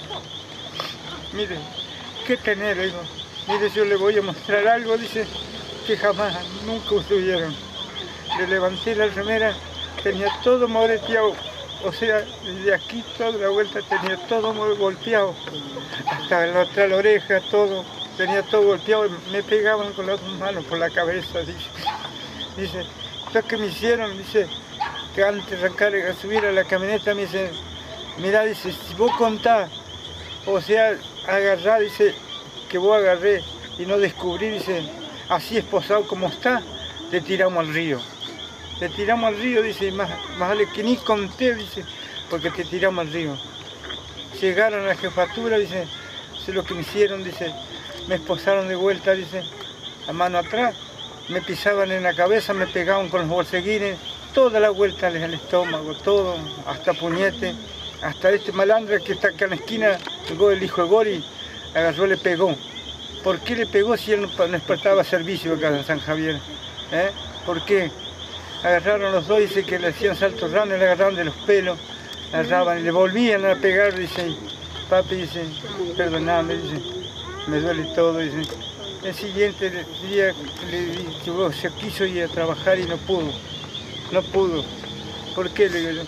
N: mire, ¿qué tener? Le digo, mire, yo le voy a mostrar algo, dice, que jamás, nunca tuvieron. Le levanté la remera, tenía todo moreteado, o sea, de aquí toda la vuelta tenía todo golpeado, hasta la otra la oreja, todo. Tenía todo golpeado, me pegaban con las dos manos por la cabeza, dice. Dice, lo que me hicieron, dice, que antes de arrancar a subir a la camioneta, me dice, mira, dice, si vos contás, o sea, agarrá, dice, que vos agarré y no descubrí, dice, así esposado como está, le tiramos al río. Le tiramos al río, dice, más, más vale que ni conté, dice, porque te tiramos al río. Llegaron a la jefatura, dice, sé lo que me hicieron, dice, me esposaron de vuelta, dice, a mano atrás, me pisaban en la cabeza, me pegaban con los bolseguines, toda la vuelta al estómago, todo, hasta puñete, hasta este malandra que está acá en la esquina, llegó el hijo de Gori, agarró, le pegó. ¿Por qué le pegó si él no, no prestaba servicio acá en San Javier? ¿Eh? ¿Por qué? Agarraron los dos, dice que le hacían saltos ranes, le agarraban de los pelos, le agarraban y le volvían a pegar, dice, papi, dice, perdoname, dice, me duele todo, dice. El siguiente día le dijo, se quiso ir a trabajar y no pudo, no pudo. ¿Por qué? Le digo yo.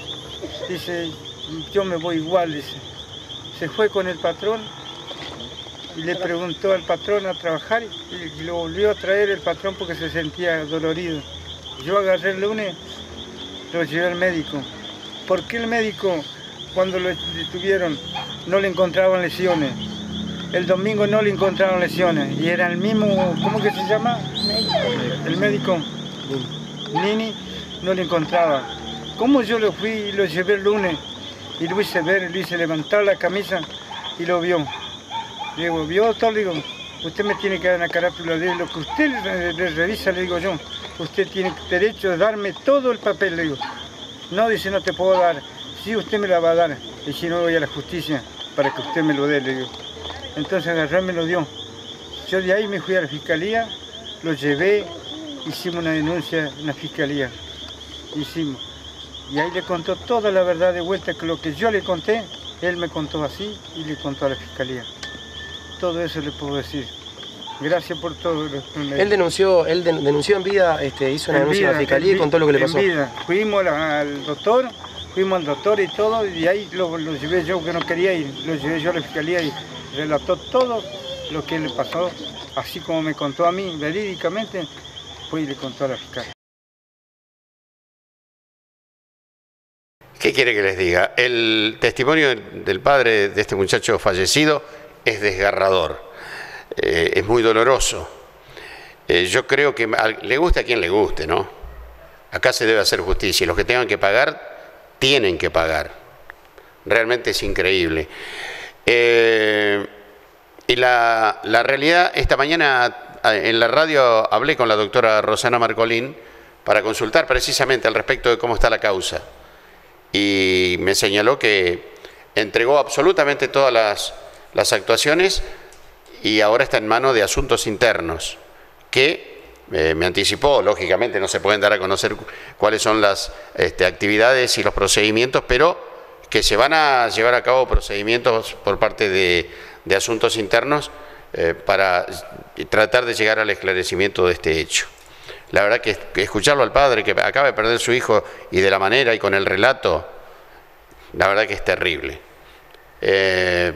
N: Dice, yo me voy igual, dice. Se fue con el patrón y le preguntó al patrón a trabajar y lo volvió a traer el patrón porque se sentía dolorido. Yo agarré el lunes, lo llevé al médico. ¿Por qué el médico, cuando lo detuvieron, no le encontraban lesiones? El domingo no le encontraron lesiones y era el mismo, ¿cómo que se llama? El médico Nini no le encontraba. ¿Cómo yo lo fui y lo llevé el lunes y lo hice ver, lo hice levantar la camisa y lo vio? Le digo, ¿vio, doctor? Le digo, usted me tiene que dar una carátula de lo que usted le, le revisa, le digo yo. Usted tiene derecho de darme todo el papel, le digo. No, dice, no te puedo dar. Sí, usted me la va a dar y si no voy a la justicia para que usted me lo dé, le digo. Entonces agarró y me lo dio. Yo de ahí me fui a la fiscalía, lo llevé, hicimos una denuncia en la fiscalía. Hicimos. Y ahí le contó toda la verdad de vuelta, que lo que yo le conté, él me contó así y le contó a la fiscalía. Todo eso le puedo decir. Gracias por todo.
O: Él denunció, él denunció en vida, este, hizo una
N: En
O: denuncia
N: vida,
O: a la fiscalía
N: en
O: y contó lo que le pasó.
N: En vida. Fuimos a- al doctor, fuimos al doctor y todo, y ahí lo, lo llevé yo que no quería ir, lo llevé yo a la fiscalía y relató todo lo que le pasó, así como me contó a mí, verídicamente, fue y le contó a la fiscalía.
A: ¿Qué quiere que les diga? El testimonio del padre de este muchacho fallecido es desgarrador, eh, es muy doloroso. Eh, yo creo que le guste a quien le guste, ¿no? Acá se debe hacer justicia y los que tengan que pagar, tienen que pagar. Realmente es increíble. Eh, y la, la realidad, esta mañana en la radio hablé con la doctora Rosana Marcolín para consultar precisamente al respecto de cómo está la causa. Y me señaló que entregó absolutamente todas las, las actuaciones y ahora está en manos de asuntos internos, que eh, me anticipó, lógicamente no se pueden dar a conocer cuáles son las este, actividades y los procedimientos, pero que se van a llevar a cabo procedimientos por parte de, de asuntos internos eh, para tratar de llegar al esclarecimiento de este hecho. La verdad que, que escucharlo al padre que acaba de perder su hijo y de la manera y con el relato, la verdad que es terrible. Eh,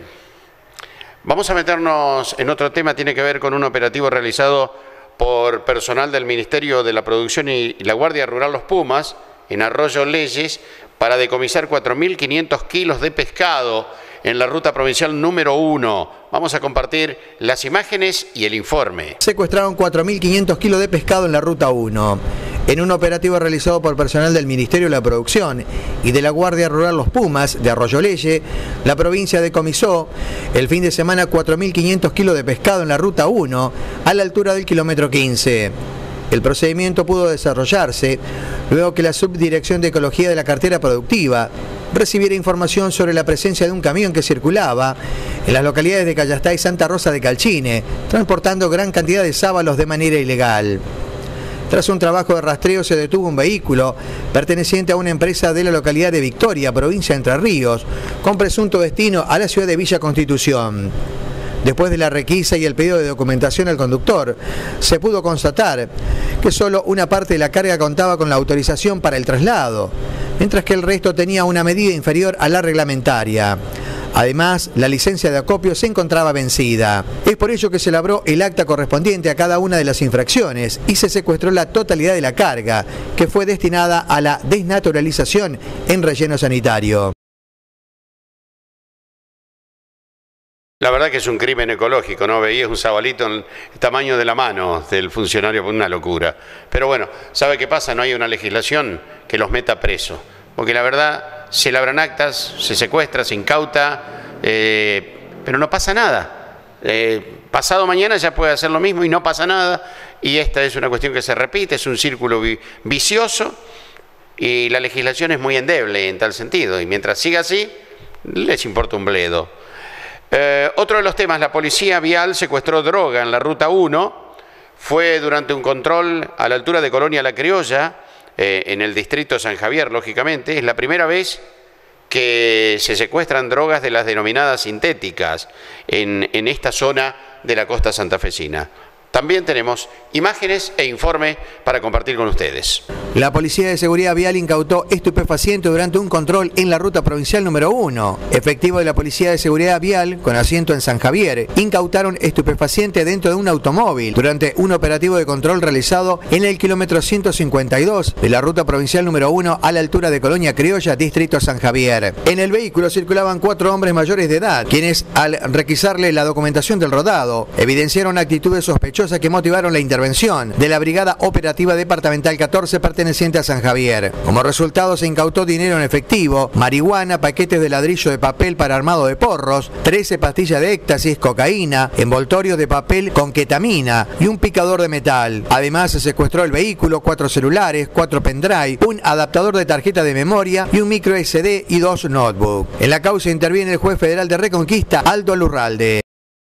A: vamos a meternos en otro tema, tiene que ver con un operativo realizado por personal del Ministerio de la Producción y la Guardia Rural Los Pumas en Arroyo Leyes para decomisar cuatro mil quinientos kilos de pescado en la ruta provincial número uno. Vamos a compartir las imágenes y el informe.
C: Secuestraron cuatro mil quinientos kilos de pescado en la ruta uno. En un operativo realizado por personal del Ministerio de la Producción y de la Guardia Rural Los Pumas de Arroyo Leye, la provincia decomisó el fin de semana cuatro mil quinientos kilos de pescado en la ruta uno a la altura del kilómetro quince. El procedimiento pudo desarrollarse luego que la Subdirección de Ecología de la Cartera Productiva recibiera información sobre la presencia de un camión que circulaba en las localidades de Callastá y Santa Rosa de Calchine, transportando gran cantidad de sábalos de manera ilegal. Tras un trabajo de rastreo se detuvo un vehículo perteneciente a una empresa de la localidad de Victoria, provincia de Entre Ríos, con presunto destino a la ciudad de Villa Constitución. Después de la requisa y el pedido de documentación al conductor, se pudo constatar que solo una parte de la carga contaba con la autorización para el traslado, mientras que el resto tenía una medida inferior a la reglamentaria. Además, la licencia de acopio se encontraba vencida. Es por ello que se elaboró el acta correspondiente a cada una de las infracciones y se secuestró la totalidad de la carga, que fue destinada a la desnaturalización en relleno sanitario.
A: La verdad que es un crimen ecológico, ¿no? Veías un sabalito en el tamaño de la mano del funcionario, una locura. Pero bueno, ¿sabe qué pasa? No hay una legislación que los meta presos. Porque la verdad, se labran actas, se secuestra, se incauta, eh, pero no pasa nada. Eh, pasado mañana ya puede hacer lo mismo y no pasa nada. Y esta es una cuestión que se repite, es un círculo vi vicioso y la legislación es muy endeble en tal sentido. Y mientras siga así, les importa un bledo. Eh, otro de los temas, la policía vial secuestró droga en la ruta uno, fue durante un control a la altura de Colonia La Criolla, eh, en el distrito San Javier, lógicamente. Es la primera vez que se secuestran drogas de las denominadas sintéticas en, en esta zona de la costa santafesina. También tenemos imágenes e informe para compartir con ustedes.
C: La Policía de Seguridad Vial incautó estupefaciente durante un control en la ruta provincial número uno. Efectivos de la Policía de Seguridad Vial, con asiento en San Javier, incautaron estupefaciente dentro de un automóvil durante un operativo de control realizado en el kilómetro ciento cincuenta y dos de la ruta provincial número uno a la altura de Colonia Criolla, distrito San Javier. En el vehículo circulaban cuatro hombres mayores de edad, quienes, al requisarle la documentación del rodado, evidenciaron actitudes sospechosas que motivaron la intervención de la Brigada Operativa Departamental catorce perteneciente a San Javier. Como resultado se incautó dinero en efectivo, marihuana, paquetes de ladrillo de papel para armado de porros, trece pastillas de éxtasis, cocaína, envoltorios de papel con ketamina y un picador de metal. Además se secuestró el vehículo, cuatro celulares, cuatro pendrive, un adaptador de tarjeta de memoria y un micro ese de y dos notebooks. En la causa interviene el juez federal de Reconquista, Aldo Alurralde.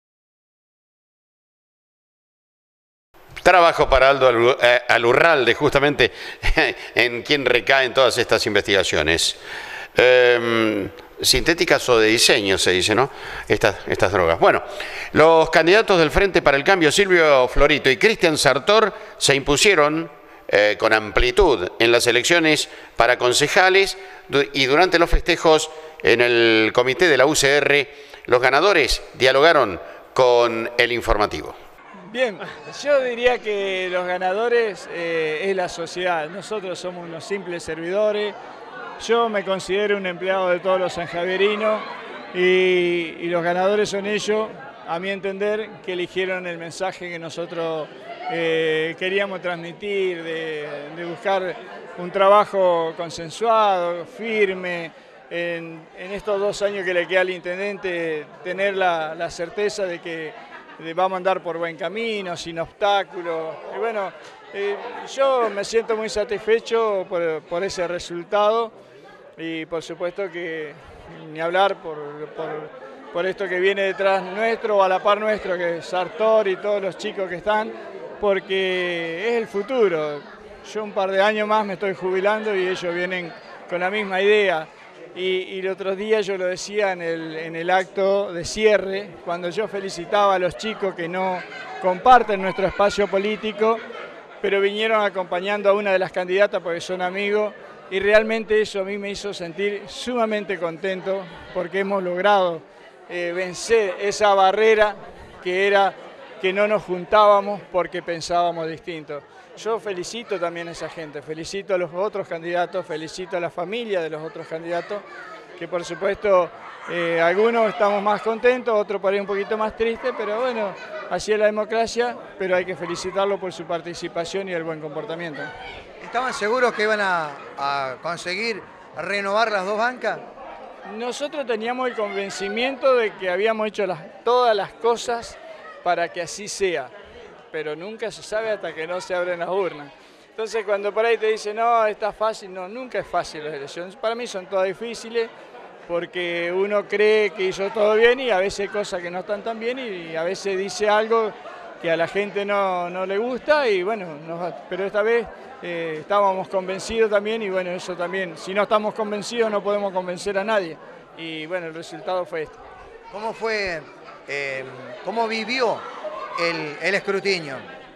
A: Trabajo para Aldo Alurralde, justamente en quien recaen todas estas investigaciones. Eh, sintéticas o de diseño, se dice, ¿no? Estas, estas drogas. Bueno, los candidatos del Frente para el Cambio, Silvio Florito y Cristian Sartor, se impusieron eh, con amplitud en las elecciones para concejales y durante los festejos en el comité de la U C R, los ganadores dialogaron con el informativo.
P: Bien, yo diría que los ganadores eh, es la sociedad. Nosotros somos unos simples servidores. Yo me considero un empleado de todos los sanjavierinos y, y los ganadores son ellos, a mi entender, que eligieron el mensaje que nosotros eh, queríamos transmitir, de, de buscar un trabajo consensuado, firme. En, en estos dos años que le queda al intendente, tener la, la certeza de que de, vamos a andar por buen camino, sin obstáculos. Y bueno, eh, yo me siento muy satisfecho por, por ese resultado y por supuesto que ni hablar por, por, por esto que viene detrás nuestro o a la par nuestro, que es Sartor y todos los chicos que están, porque es el futuro. Yo un par de años más me estoy jubilando y ellos vienen con la misma idea. Y, y el otro día yo lo decía en el, en el acto de cierre, cuando yo felicitaba a los chicos que no comparten nuestro espacio político, pero vinieron acompañando a una de las candidatas porque son amigos, y realmente eso a mí me hizo sentir sumamente contento porque hemos logrado eh, vencer esa barrera que era que no nos juntábamos porque pensábamos distinto. Yo felicito también a esa gente, felicito a los otros candidatos, felicito a la familia de los otros candidatos, que por supuesto eh, algunos estamos más contentos, otros por ahí un poquito más tristes, pero bueno, así es la democracia, pero hay que felicitarlo por su participación y el buen comportamiento.
C: ¿Estaban seguros que iban a, a conseguir renovar las dos bancas?
P: Nosotros teníamos el convencimiento de que habíamos hecho las, todas las cosas para que así sea, pero nunca se sabe hasta que no se abren las urnas. Entonces cuando por ahí te dicen, no, está fácil, no, nunca es fácil las elecciones. Para mí son todas difíciles porque uno cree que hizo todo bien y a veces hay cosas que no están tan bien y a veces dice algo que a la gente no, no le gusta y bueno, nos, pero esta vez eh, estábamos convencidos también y bueno, eso también, si no estamos convencidos no podemos convencer a nadie y bueno, el resultado fue este.
C: ¿Cómo fue, eh, cómo vivió el, el escrutinio?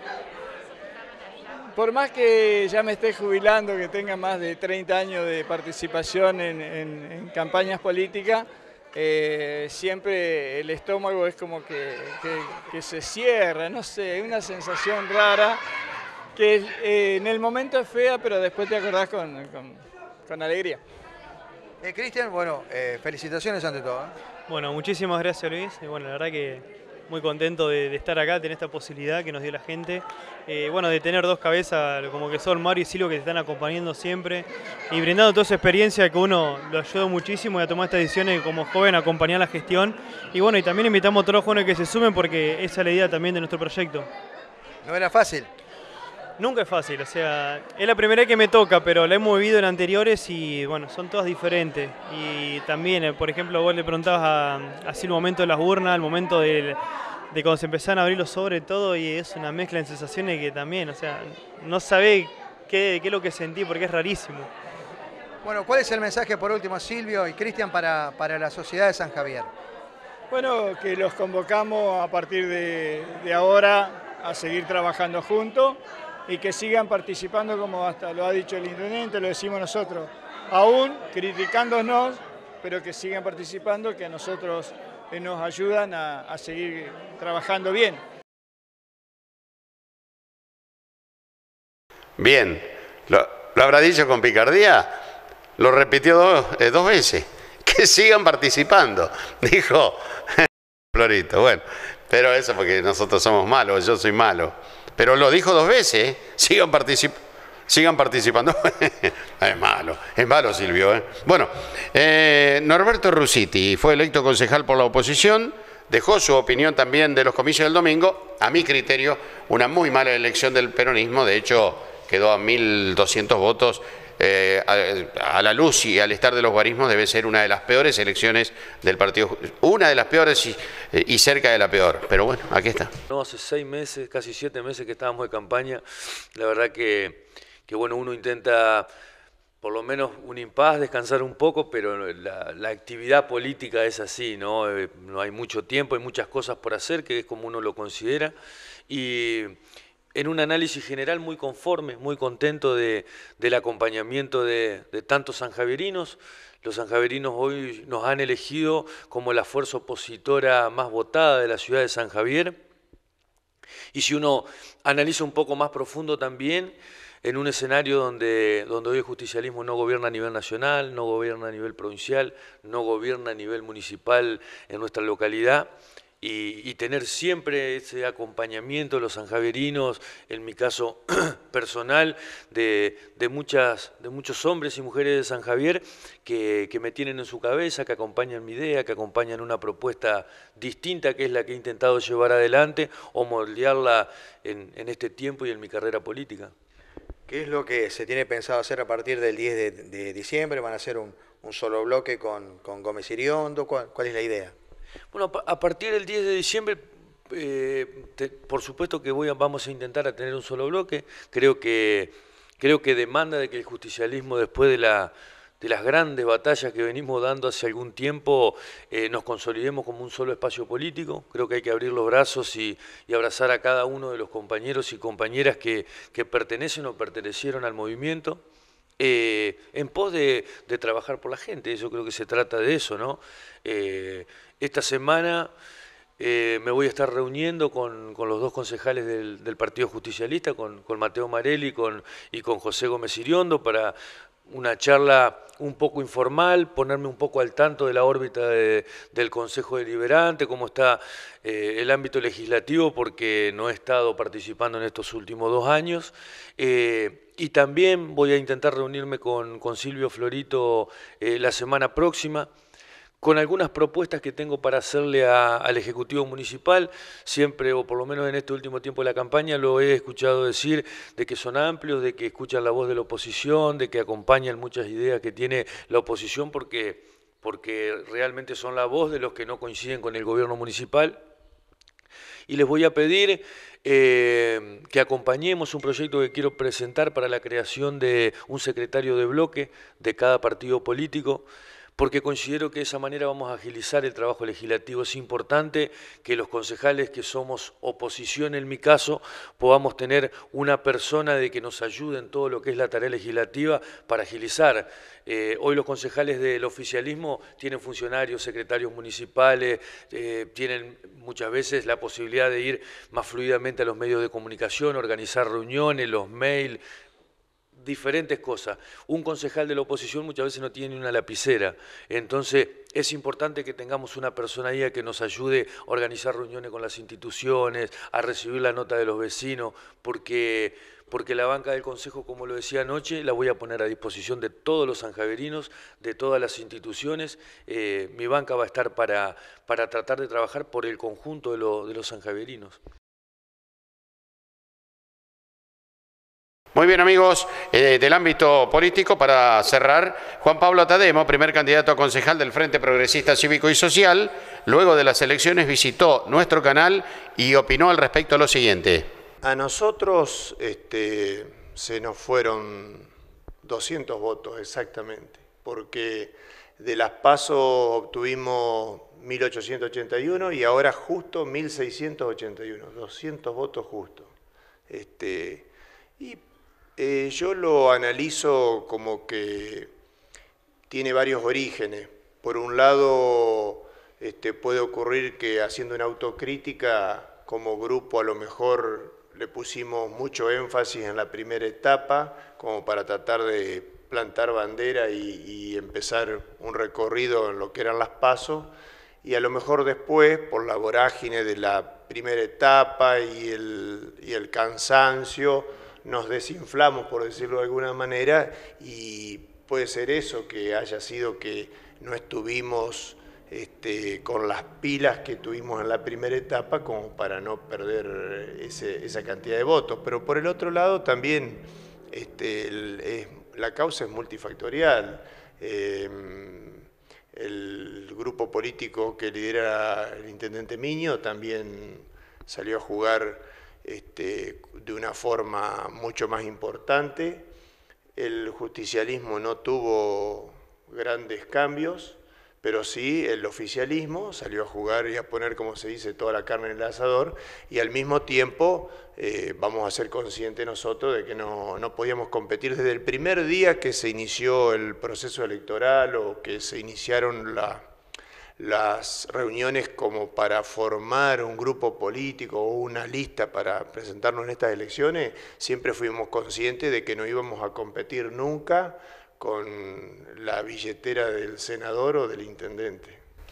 P: Por más que ya me esté jubilando, que tenga más de treinta años de participación en, en, en campañas políticas, eh, siempre el estómago es como que, que, que se cierra, no sé, es una sensación rara que eh, en el momento es fea, pero después te acordás con, con, con alegría.
C: Eh, Cristian, bueno, eh, felicitaciones ante todo. ¿eh?
Q: Bueno, muchísimas gracias Luis, y bueno, la verdad que muy contento de, de estar acá, de tener esta posibilidad que nos dio la gente. Eh, bueno, de tener dos cabezas como que son Mario y Silvio que te están acompañando siempre y brindando toda esa experiencia que uno lo ayuda muchísimo a tomar estas decisiones como joven, a acompañar la gestión. Y bueno, y también invitamos a todos los jóvenes que se sumen porque esa es la idea también de nuestro proyecto.
C: ¿No era fácil?
Q: Nunca es fácil, o sea, es la primera vez que me toca, pero la hemos vivido en anteriores y bueno, son todas diferentes. Y también, por ejemplo, vos le preguntabas a, así el momento de las urnas, el momento del, de cuando se empezaron a abrir los sobres, todo, y es una mezcla de sensaciones que también, o sea, no sabés qué, qué es lo que sentí porque es rarísimo.
C: Bueno, ¿cuál es el mensaje por último, Silvio y Cristian, para, para la sociedad de San Javier?
P: Bueno, que los convocamos a partir de, de ahora a seguir trabajando juntos y que sigan participando como hasta lo ha dicho el intendente, lo decimos nosotros, aún criticándonos, pero que sigan participando, que a nosotros eh, nos ayudan a, a seguir trabajando bien.
A: Bien, ¿lo, lo habrá dicho con picardía? Lo repitió dos, eh, dos veces, que sigan participando, dijo Florito, bueno, pero eso porque nosotros somos malos, yo soy malo. Pero lo dijo dos veces, ¿eh? sigan, particip sigan participando. Es malo, es malo Silvio. ¿eh? Bueno, eh, Norberto Rusiti fue electo concejal por la oposición, dejó su opinión también de los comicios del domingo. A mi criterio, una muy mala elección del peronismo, de hecho quedó a mil doscientos votos. Eh, a, a la luz y al estar de los guarismos debe ser una de las peores elecciones del partido, una de las peores y, y cerca de la peor, pero bueno, aquí está.
R: No, hace seis meses, casi siete meses que estábamos de campaña, la verdad que, que bueno, uno intenta por lo menos un impas, descansar un poco, pero la, la actividad política es así, ¿no? Eh, no hay mucho tiempo, hay muchas cosas por hacer, que es como uno lo considera, y en un análisis general muy conforme, muy contento de, del acompañamiento de, de tantos sanjavierinos. Los sanjaverinos hoy nos han elegido como la fuerza opositora más votada de la ciudad de San Javier, y si uno analiza un poco más profundo también, en un escenario donde, donde hoy el justicialismo no gobierna a nivel nacional, no gobierna a nivel provincial, no gobierna a nivel municipal en nuestra localidad, y, y tener siempre ese acompañamiento de los sanjavierinos, en mi caso personal, de, de, muchas, de muchos hombres y mujeres de San Javier que, que me tienen en su cabeza, que acompañan mi idea, que acompañan una propuesta distinta que es la que he intentado llevar adelante o moldearla en, en este tiempo y en mi carrera política.
C: ¿Qué es lo que se tiene pensado hacer a partir del diez de, de diciembre? ¿Van a hacer un, un solo bloque con, con Gómez Iriondo? ¿Cuál, ¿Cuál es la idea?
R: Bueno, a partir del diez de diciembre, eh, te, por supuesto que voy a, vamos a intentar a tener un solo bloque. Creo que, creo que demanda de que el justicialismo, después de la... de las grandes batallas que venimos dando hace algún tiempo, eh, nos consolidemos como un solo espacio político. Creo que hay que abrir los brazos y, y abrazar a cada uno de los compañeros y compañeras que, que pertenecen o pertenecieron al movimiento, eh, en pos de, de trabajar por la gente. Yo creo que se trata de eso, ¿no? Eh, esta semana eh, me voy a estar reuniendo con, con los dos concejales del, del Partido Justicialista, con, con Mateo Marelli y con, y con José Gómez Iriondo, para una charla un poco informal, ponerme un poco al tanto de la órbita de, del Consejo Deliberante, cómo está eh, el ámbito legislativo, porque no he estado participando en estos últimos dos años. Eh, y también voy a intentar reunirme con, con Silvio Florito eh, la semana próxima, con algunas propuestas que tengo para hacerle a, al Ejecutivo Municipal. Siempre, o por lo menos en este último tiempo de la campaña, lo he escuchado decir de que son amplios, de que escuchan la voz de la oposición, de que acompañan muchas ideas que tiene la oposición, porque, porque realmente son la voz de los que no coinciden con el gobierno municipal. Y les voy a pedir eh, que acompañemos un proyecto que quiero presentar para la creación de un secretario de bloque de cada partido político, porque considero que de esa manera vamos a agilizar el trabajo legislativo. Es importante que los concejales que somos oposición, en mi caso, podamos tener una persona de que nos ayude en todo lo que es la tarea legislativa para agilizar. Eh, hoy los concejales del oficialismo tienen funcionarios, secretarios municipales, eh, tienen muchas veces la posibilidad de ir más fluidamente a los medios de comunicación, organizar reuniones, los mails, diferentes cosas. Un concejal de la oposición muchas veces no tiene ni una lapicera, entonces es importante que tengamos una persona ahí que nos ayude a organizar reuniones con las instituciones, a recibir la nota de los vecinos, porque, porque la banca del Consejo, como lo decía anoche, la voy a poner a disposición de todos los sanjaverinos, de todas las instituciones. Eh, mi banca va a estar para, para tratar de trabajar por el conjunto de, lo, de los sanjaverinos.
A: Muy bien, amigos, eh, del ámbito político, para cerrar, Juan Pablo Tademo, primer candidato a concejal del Frente Progresista Cívico y Social, luego de las elecciones visitó nuestro canal y opinó al respecto lo siguiente.
S: A nosotros este, se nos fueron doscientos votos exactamente, porque de las PASO obtuvimos mil ochocientos ochenta y uno y ahora justo mil seiscientos ochenta y uno, doscientos votos justos. Este, y Eh, yo lo analizo como que tiene varios orígenes. Por un lado, este, puede ocurrir que haciendo una autocrítica como grupo a lo mejor le pusimos mucho énfasis en la primera etapa como para tratar de plantar bandera y, y empezar un recorrido en lo que eran las PASO, y a lo mejor después, por la vorágine de la primera etapa y el, y el cansancio, nos desinflamos, por decirlo de alguna manera, y puede ser eso, que haya sido que no estuvimos este, con las pilas que tuvimos en la primera etapa como para no perder ese, esa cantidad de votos. Pero por el otro lado también este, el, es, la causa es multifactorial. Eh, el grupo político que lidera el intendente Miño también salió a jugar Este, de una forma mucho más importante. el justicialismo no tuvo grandes cambios, pero sí el oficialismo salió a jugar y a poner, como se dice, toda la carne en el asador, y al mismo tiempo eh, vamos a ser conscientes nosotros de que no, no podíamos competir desde el primer día que se inició el proceso electoral o que se iniciaron la, las reuniones como para formar un grupo político o una lista para presentarnos en estas elecciones. Siempre fuimos conscientes de que no íbamos a competir nunca con la billetera del senador o del intendente.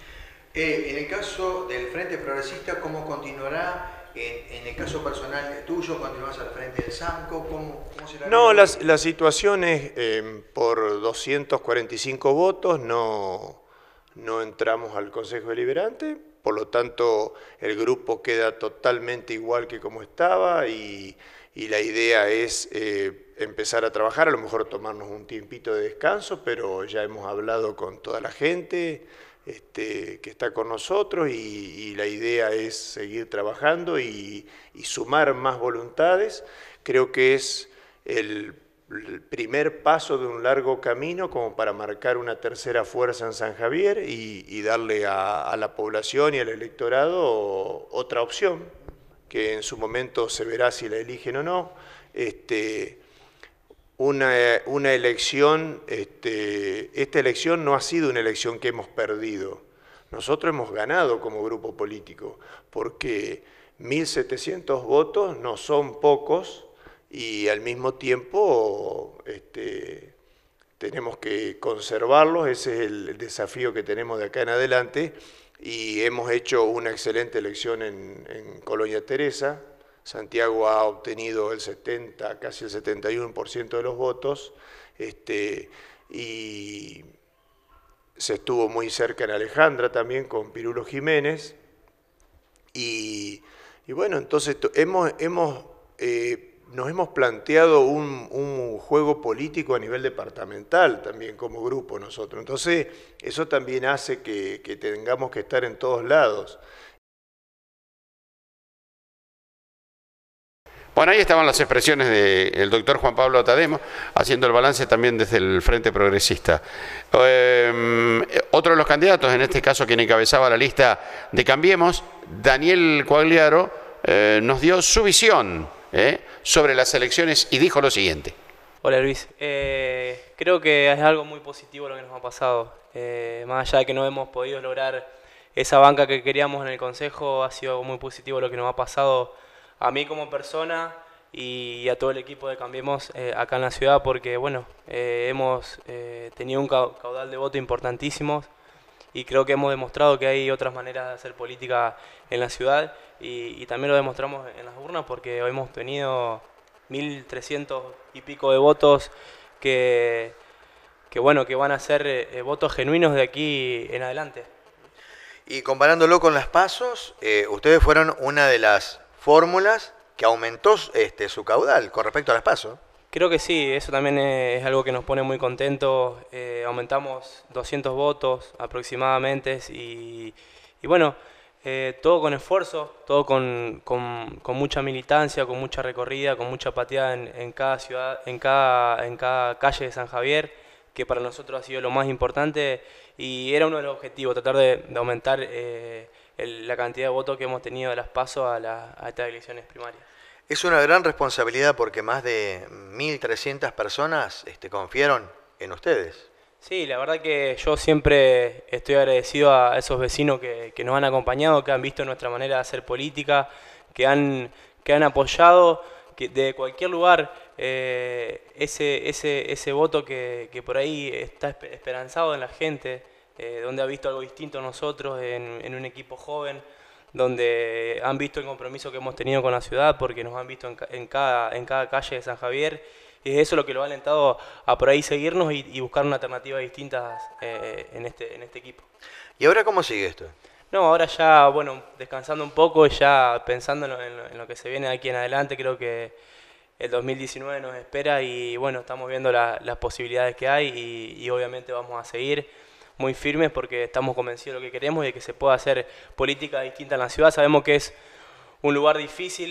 C: Eh, en el caso del Frente Progresista, ¿cómo continuará? En, en el caso personal tuyo, ¿continuás al frente del SAMCO? ¿Cómo, cómo será?
S: No, la, la situación es, eh, por doscientos cuarenta y cinco votos no, no entramos al Consejo Deliberante, por lo tanto el grupo queda totalmente igual que como estaba, y, y la idea es eh, empezar a trabajar, a lo mejor tomarnos un tiempito de descanso, pero ya hemos hablado con toda la gente este, que está con nosotros, y, y la idea es seguir trabajando y, y sumar más voluntades. Creo que es el, el primer paso de un largo camino como para marcar una tercera fuerza en San Javier y, y darle a, a la población y al electorado otra opción, que en su momento se verá si la eligen o no. Este, Una, una elección, este, esta elección no ha sido una elección que hemos perdido. Nosotros hemos ganado como grupo político, porque mil setecientos votos no son pocos, y al mismo tiempo este, tenemos que conservarlos. Ese es el desafío que tenemos de acá en adelante, y hemos hecho una excelente elección en, en Colonia Teresa. Santiago ha obtenido el setenta, casi el setenta y uno por ciento de los votos, este, y se estuvo muy cerca en Alejandra también con Pirulo Jiménez, y, y bueno, entonces hemos, hemos, eh, nos hemos planteado un, un juego político a nivel departamental también como grupo nosotros, entonces eso también hace que, que tengamos que estar en todos lados.
A: Bueno, ahí estaban las expresiones del doctor Juan Pablo Tademo, haciendo el balance también desde el Frente Progresista. Eh, otro de los candidatos, en este caso quien encabezaba la lista de Cambiemos, Daniel Quagliaro, eh, nos dio su visión eh, sobre las elecciones y dijo lo siguiente.
T: Hola Luis, eh, creo que es algo muy positivo lo que nos ha pasado. Eh, más allá de que no hemos podido lograr esa banca que queríamos en el Consejo, ha sido muy positivo lo que nos ha pasado a mí como persona y a todo el equipo de Cambiemos eh, acá en la ciudad, porque bueno, eh, hemos eh, tenido un caudal de voto importantísimos, y creo que hemos demostrado que hay otras maneras de hacer política en la ciudad, y, y también lo demostramos en las urnas, porque hoy hemos tenido mil trescientos y pico de votos que, que, bueno, que van a ser eh, votos genuinos de aquí en adelante.
C: Y comparándolo con las PASOs, eh, ustedes fueron una de las fórmulas que aumentó este, su caudal con respecto a las PASO.
T: Creo que sí, eso también es algo que nos pone muy contentos. Eh, aumentamos doscientos votos aproximadamente, y, y bueno, eh, todo con esfuerzo, todo con, con, con mucha militancia, con mucha recorrida, con mucha pateada en, en cada ciudad, en cada, en cada calle de San Javier, que para nosotros ha sido lo más importante, y era uno de los objetivos, tratar de, de aumentar eh, el, la cantidad de votos que hemos tenido de las PASO a, la, a estas elecciones primarias.
C: Es una gran responsabilidad porque más de mil trescientas personas este, confiaron en ustedes.
T: Sí, la verdad que yo siempre estoy agradecido a esos vecinos que, que nos han acompañado, que han visto nuestra manera de hacer política, que han, que han apoyado, que de cualquier lugar eh, ese, ese, ese voto que, que por ahí está esperanzado en la gente, eh, donde ha visto algo distinto a nosotros en, en un equipo joven, donde han visto el compromiso que hemos tenido con la ciudad, porque nos han visto en, en, cada, en cada calle de San Javier, y es eso lo que lo ha alentado a por ahí seguirnos y, y buscar una alternativa distinta eh, en, este, en este equipo.
C: ¿Y ahora cómo sigue esto?
T: No, ahora ya, bueno, descansando un poco, ya pensando en lo, en lo, en lo que se viene de aquí en adelante, creo que el dos mil diecinueve nos espera, y bueno, estamos viendo la, las posibilidades que hay, y, y obviamente vamos a seguir muy firmes porque estamos convencidos de lo que queremos y de que se pueda hacer política distinta en la ciudad. Sabemos que es un lugar difícil,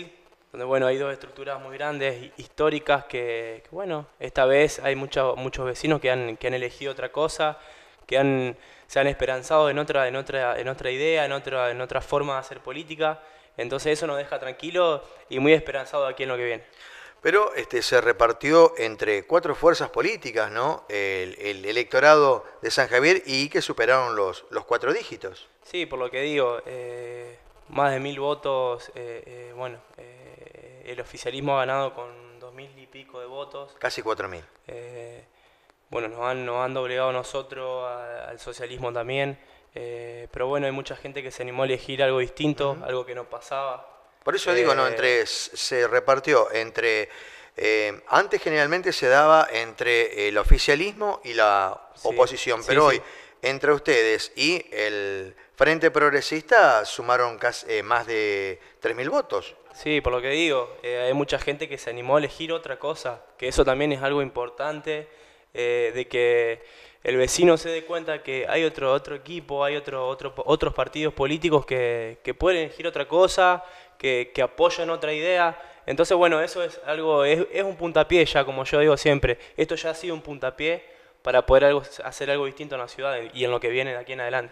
T: donde bueno, hay dos estructuras muy grandes, históricas, que, que bueno, esta vez hay mucho, muchos vecinos que han, que han elegido otra cosa, que han, se han esperanzado en otra, en otra, en otra idea, en otra, en otra forma de hacer política. Entonces eso nos deja tranquilos y muy esperanzados aquí en lo que viene.
C: Pero este, se repartió entre cuatro fuerzas políticas, ¿no? El, el electorado de San Javier y que superaron los, los cuatro dígitos.
T: Sí, por lo que digo, eh, más de mil votos, eh, eh, bueno, eh, el oficialismo ha ganado con dos mil y pico de votos.
C: Casi cuatro mil.
T: Eh, bueno, nos han, nos han doblegado nosotros, a, al socialismo también, eh, pero bueno, hay mucha gente que se animó a elegir algo distinto, uh-huh. algo que no pasaba.
C: Por eso digo, eh, no, entre se repartió entre, eh, antes generalmente se daba entre el oficialismo y la sí, oposición, pero sí, hoy sí. entre ustedes y el Frente Progresista sumaron casi, eh, más de tres mil votos.
T: Sí, por lo que digo, eh, hay mucha gente que se animó a elegir otra cosa, que eso también es algo importante, eh, de que el vecino se dé cuenta que hay otro, otro equipo, hay otro, otro, otros partidos políticos que, que pueden elegir otra cosa, que, que apoyan otra idea. Entonces, bueno, eso es algo, es, es un puntapié ya, como yo digo siempre. Esto ya ha sido un puntapié para poder algo, hacer algo distinto en la ciudad y en lo que viene de aquí en adelante.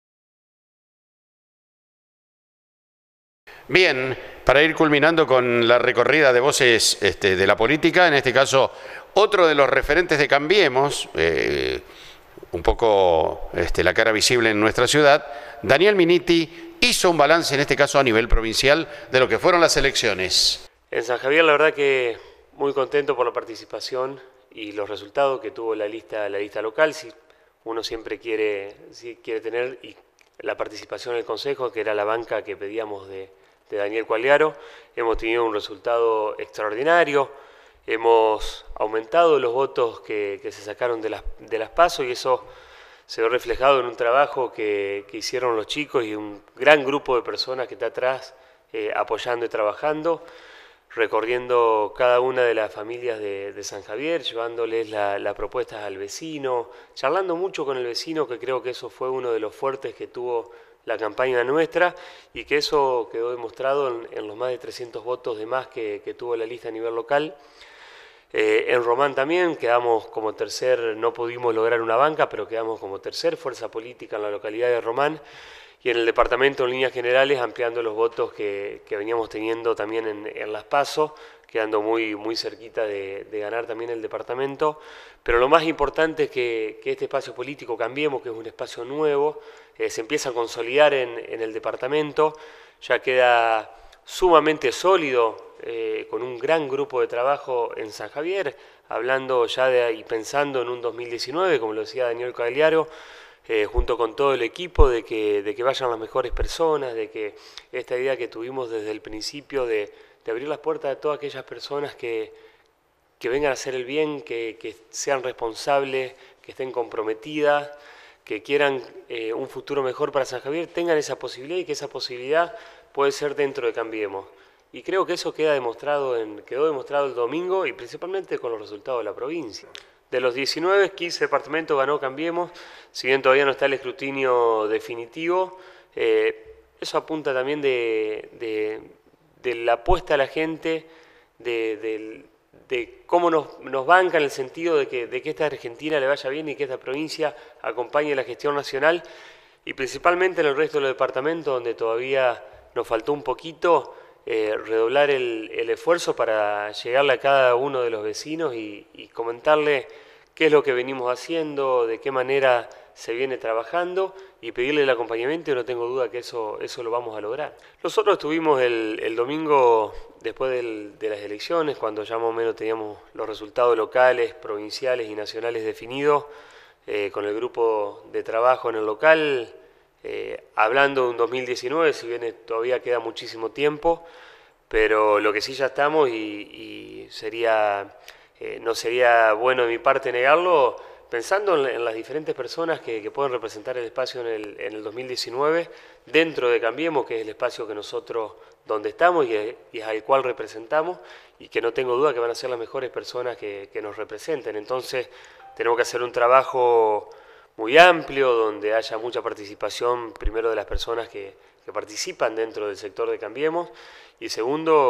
A: Bien, para ir culminando con la recorrida de voces este, de la política, en este caso otro de los referentes de Cambiemos, eh, un poco este, la cara visible en nuestra ciudad, Daniel Miniti, hizo un balance en este caso a nivel provincial de lo que fueron las elecciones.
U: En San Javier la verdad que muy contento por la participación y los resultados que tuvo la lista, la lista local. Si uno siempre quiere, si quiere tener y la participación en el Consejo, que era la banca que pedíamos de, de Daniel Cualiaro, hemos tenido un resultado extraordinario. Hemos aumentado los votos que, que se sacaron de las, de las PASO y eso se ve reflejado en un trabajo que, que hicieron los chicos y un gran grupo de personas que está atrás eh, apoyando y trabajando, recorriendo cada una de las familias de, de San Javier, llevándoles las la propuestas al vecino, charlando mucho con el vecino, que creo que eso fue uno de los fuertes que tuvo la campaña nuestra y que eso quedó demostrado en, en los más de trescientos votos de más que, que tuvo la lista a nivel local. Eh, en Román también quedamos como tercer, no pudimos lograr una banca, pero quedamos como tercer fuerza política en la localidad de Román y en el departamento en líneas generales ampliando los votos que, que veníamos teniendo también en, en las PASO, quedando muy, muy cerquita de, de ganar también el departamento. Pero lo más importante es que, que este espacio político Cambiemos, que es un espacio nuevo, eh, se empieza a consolidar en, en el departamento, ya queda sumamente sólido, eh, con un gran grupo de trabajo en San Javier, hablando ya de, y pensando en un dos mil diecinueve, como lo decía Daniel Cagliaro, eh, junto con todo el equipo, de que, de que vayan las mejores personas, de que esta idea que tuvimos desde el principio de, de abrir las puertas a todas aquellas personas que, que vengan a hacer el bien, que, que sean responsables, que estén comprometidas, que quieran eh, un futuro mejor para San Javier, tengan esa posibilidad y que esa posibilidad puede ser dentro de Cambiemos. Y creo que eso queda demostrado en, quedó demostrado el domingo y principalmente con los resultados de la provincia. De los diecinueve, quince departamentos ganó Cambiemos, si bien todavía no está el escrutinio definitivo, eh, eso apunta también de, de, de la apuesta a la gente, de, de, de cómo nos, nos banca en el sentido de que, de que esta Argentina le vaya bien y que esta provincia acompañe la gestión nacional y principalmente en el resto de los departamentos donde todavía nos faltó un poquito, eh, redoblar el, el esfuerzo para llegarle a cada uno de los vecinos y, y comentarle qué es lo que venimos haciendo, de qué manera se viene trabajando y pedirle el acompañamiento y no tengo duda que eso, eso lo vamos a lograr. Nosotros estuvimos el, el domingo después del, de las elecciones, cuando ya más o menos teníamos los resultados locales, provinciales y nacionales definidos, eh, con el grupo de trabajo en el local, Eh, hablando de un dos mil diecinueve, si bien todavía queda muchísimo tiempo, pero lo que sí ya estamos y, y sería, eh, no sería bueno de mi parte negarlo, pensando en, en las diferentes personas que, que pueden representar el espacio en el, en el dos mil diecinueve, dentro de Cambiemos, que es el espacio que nosotros donde estamos y, y es al cual representamos, y que no tengo duda que van a ser las mejores personas que, que nos representen. Entonces tenemos que hacer un trabajo muy amplio, donde haya mucha participación, primero de las personas que, que participan dentro del sector de Cambiemos, y segundo,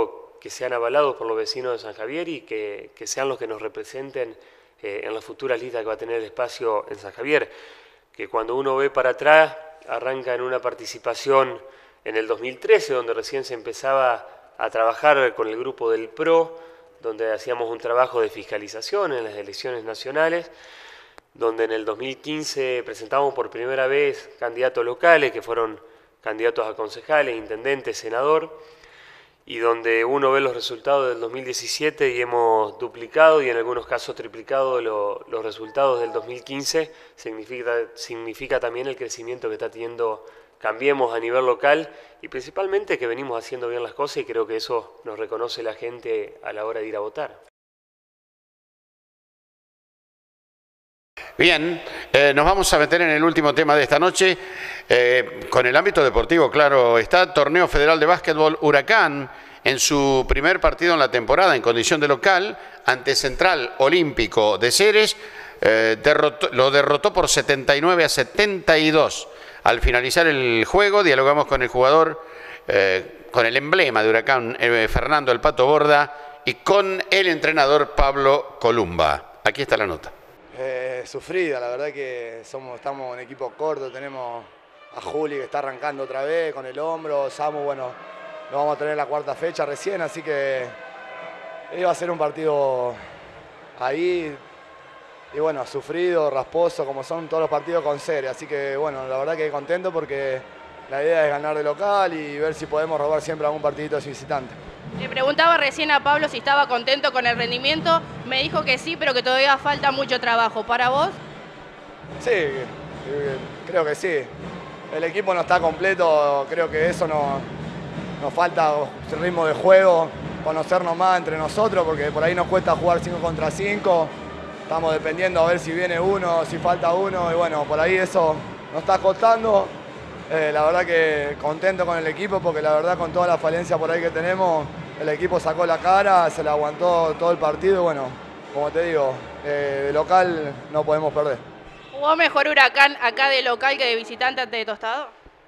U: que sean avalados por los vecinos de San Javier y que, que sean los que nos representen eh, en las futuras listas que va a tener el espacio en San Javier. Que cuando uno ve para atrás, arranca en una participación en el dos mil trece, donde recién se empezaba a trabajar con el grupo del P R O, donde hacíamos un trabajo de fiscalización en las elecciones nacionales, donde en el dos mil quince presentamos por primera vez candidatos locales, que fueron candidatos a concejales, intendentes, senador, y donde uno ve los resultados del dos mil diecisiete y hemos duplicado y en algunos casos triplicado lo, los resultados del dos mil quince, significa, significa también el crecimiento que está teniendo Cambiemos a nivel local y principalmente que venimos haciendo bien las cosas y creo que eso nos reconoce la gente a la hora de ir a votar.
A: Bien, eh, nos vamos a meter en el último tema de esta noche, eh, con el ámbito deportivo, claro está. Torneo Federal de Básquetbol Huracán, en su primer partido en la temporada, en condición de local, ante Central Olímpico de Ceres, eh, derrotó, lo derrotó por setenta y nueve a setenta y dos. Al finalizar el juego, dialogamos con el jugador, eh, con el emblema de Huracán, eh, Fernando El Pato Borda, y con el entrenador Pablo Columba. Aquí está la nota.
B: Eh, sufrida, la verdad que somos, estamos un equipo corto, tenemos a Juli que está arrancando otra vez con el hombro, Samu, bueno, lo vamos a tener la cuarta fecha recién, así que iba a ser un partido ahí, y bueno, sufrido, rasposo, como son todos los partidos con Ceres, así que bueno, la verdad que contento porque la idea es ganar de local y ver si podemos robar siempre algún partidito de visitante.
L: Le preguntaba recién a Pablo si estaba contento con el rendimiento, me dijo que sí, pero que todavía falta mucho trabajo. ¿Para vos?
B: Sí, creo que sí. El equipo no está completo, creo que eso no, nos falta el ritmo de juego, conocernos más entre nosotros, porque por ahí nos cuesta jugar cinco contra cinco. Estamos dependiendo a ver si viene uno, si falta uno, y bueno, por ahí eso nos está costando. Eh, la verdad que contento con el equipo, porque la verdad con toda la falencia por ahí que tenemos, el equipo sacó la cara, se la aguantó todo el partido y bueno, como te digo, eh, de local no podemos perder.
L: ¿Jugó mejor Huracán acá de local que de visitante ante Tostado?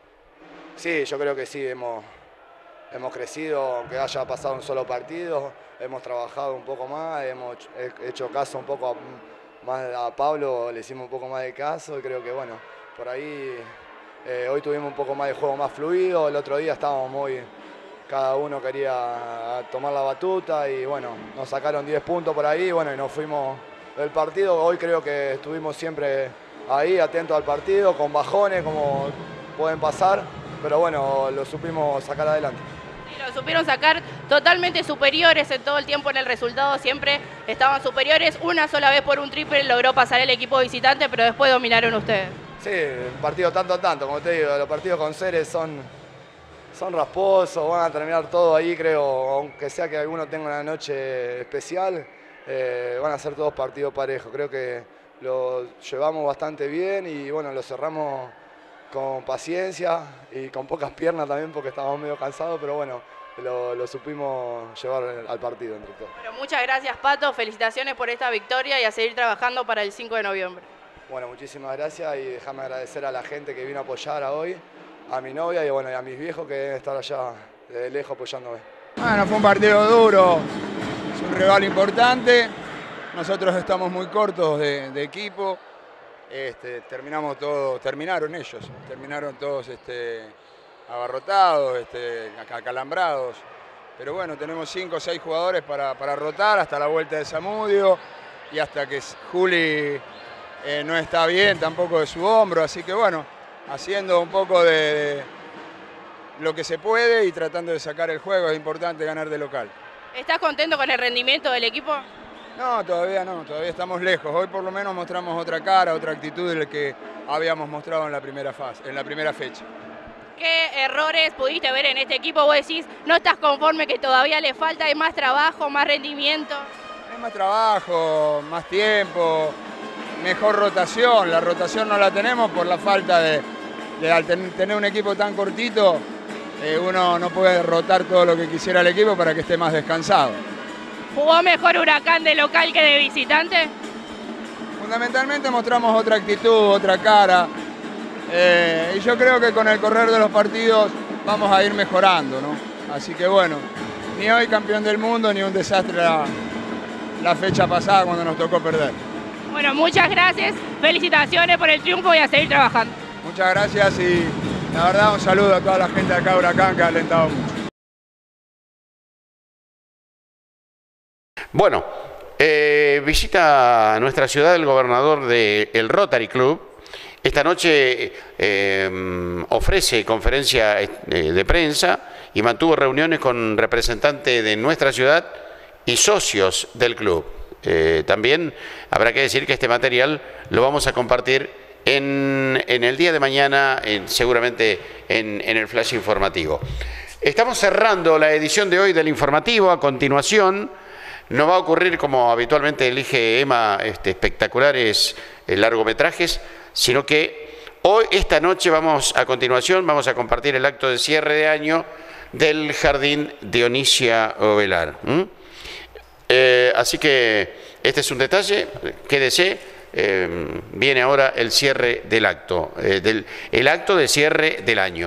B: Sí, yo creo que sí, hemos, hemos crecido, aunque haya pasado un solo partido, hemos trabajado un poco más, hemos hecho caso un poco a, más a Pablo, le hicimos un poco más de caso y creo que bueno, por ahí eh, hoy tuvimos un poco más de juego más fluido, el otro día estábamos muy, cada uno quería tomar la batuta y bueno, nos sacaron diez puntos por ahí, bueno, y nos fuimos del partido. Hoy creo que estuvimos siempre ahí, atentos al partido, con bajones como pueden pasar, pero bueno, lo supimos sacar adelante.
L: Sí, lo supieron sacar totalmente superiores en todo el tiempo en el resultado, siempre estaban superiores, una sola vez por un triple logró pasar el equipo visitante, pero después dominaron ustedes.
B: Sí, un partido tanto tanto, como te digo, los partidos con Ceres son, son rasposos, van a terminar todo ahí, creo, aunque sea que alguno tenga una noche especial, eh, van a ser todos partidos parejos. Creo que lo llevamos bastante bien y bueno, lo cerramos con paciencia y con pocas piernas también porque estábamos medio cansados, pero bueno, lo, lo supimos llevar al partido entre todos.
L: Pero muchas gracias, Pato, felicitaciones por esta victoria y a seguir trabajando para el cinco de noviembre.
B: Bueno, muchísimas gracias y déjame agradecer a la gente que vino a apoyar a hoy, a mi novia y, bueno, y a mis viejos que deben estar allá de lejos apoyándome.
V: Bueno, fue un partido duro, es un rival importante, nosotros estamos muy cortos de, de equipo, este, terminamos todos, terminaron ellos, terminaron todos este, abarrotados, este, acalambrados, pero bueno, tenemos cinco o seis jugadores para, para rotar hasta la vuelta de Zamudio y hasta que Juli eh, no está bien tampoco de su hombro, así que bueno, haciendo un poco de, de lo que se puede y tratando de sacar el juego, es importante ganar de local.
L: ¿Estás contento con el rendimiento del equipo?
V: No, todavía no, todavía estamos lejos. Hoy por lo menos mostramos otra cara, otra actitud de la que habíamos mostrado en la primera fase, en la primera fecha.
L: ¿Qué errores pudiste ver en este equipo? Vos decís, no estás conforme, que todavía le falta, hay más trabajo, más rendimiento.
V: Hay más trabajo, más tiempo, mejor rotación. La rotación no la tenemos por la falta de, de al ten, tener un equipo tan cortito, eh, uno no puede rotar todo lo que quisiera el equipo para que esté más descansado.
L: ¿Jugó mejor Huracán de local que de visitante?
V: Fundamentalmente mostramos otra actitud, otra cara. Eh, y yo creo que con el correr de los partidos vamos a ir mejorando, ¿no? Así que bueno, ni hoy campeón del mundo, ni un desastre la, la fecha pasada cuando nos tocó perder.
D: Bueno, muchas gracias, felicitaciones por el triunfo y a seguir trabajando.
V: Muchas gracias y la verdad un saludo a toda la gente de acá de Huracán que ha alentado mucho.
A: Bueno, eh, visita a nuestra ciudad el gobernador del Rotary Club. Esta noche eh, ofrece conferencia eh, de prensa y mantuvo reuniones con representantes de nuestra ciudad y socios del club. Eh, también habrá que decir que este material lo vamos a compartir en, en el día de mañana, en, seguramente en, en el flash informativo. Estamos cerrando la edición de hoy del informativo. A continuación no va a ocurrir como habitualmente elige Emma este, espectaculares eh, largometrajes, sino que hoy, esta noche, vamos a continuación, vamos a compartir el acto de cierre de año del Jardín Dionisia Ovelar. ¿Mm? Eh, así que este es un detalle, quédese, eh, viene ahora el cierre del acto, eh, del, el acto de cierre del año.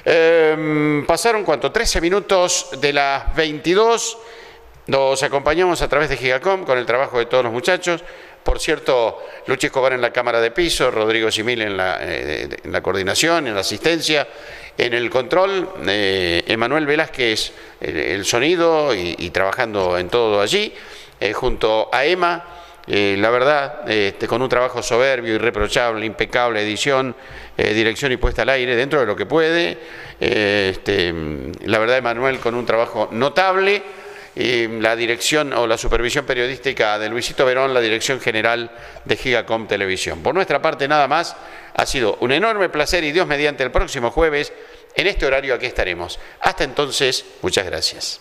A: Eh, pasaron, ¿cuánto? trece minutos de las veintidós. Nos acompañamos a través de Gigacom con el trabajo de todos los muchachos. Por cierto, Luchi Escobar en la cámara de piso, Rodrigo Simil en la, eh, en la coordinación, en la asistencia, en el control, eh, Emanuel Velázquez el, el sonido y, y trabajando en todo allí, eh, junto a Emma, eh, la verdad, este, con un trabajo soberbio, irreprochable, impecable, edición, eh, dirección y puesta al aire dentro de lo que puede. Eh, este, la verdad, Emanuel con un trabajo notable. Y la dirección o la supervisión periodística de Luisito Verón, la dirección general de Gigacom Televisión. Por nuestra parte nada más, ha sido un enorme placer y Dios mediante el próximo jueves, en este horario aquí estaremos. Hasta entonces, muchas gracias.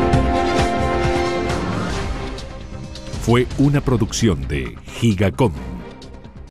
E: Fue una producción de Gigacom.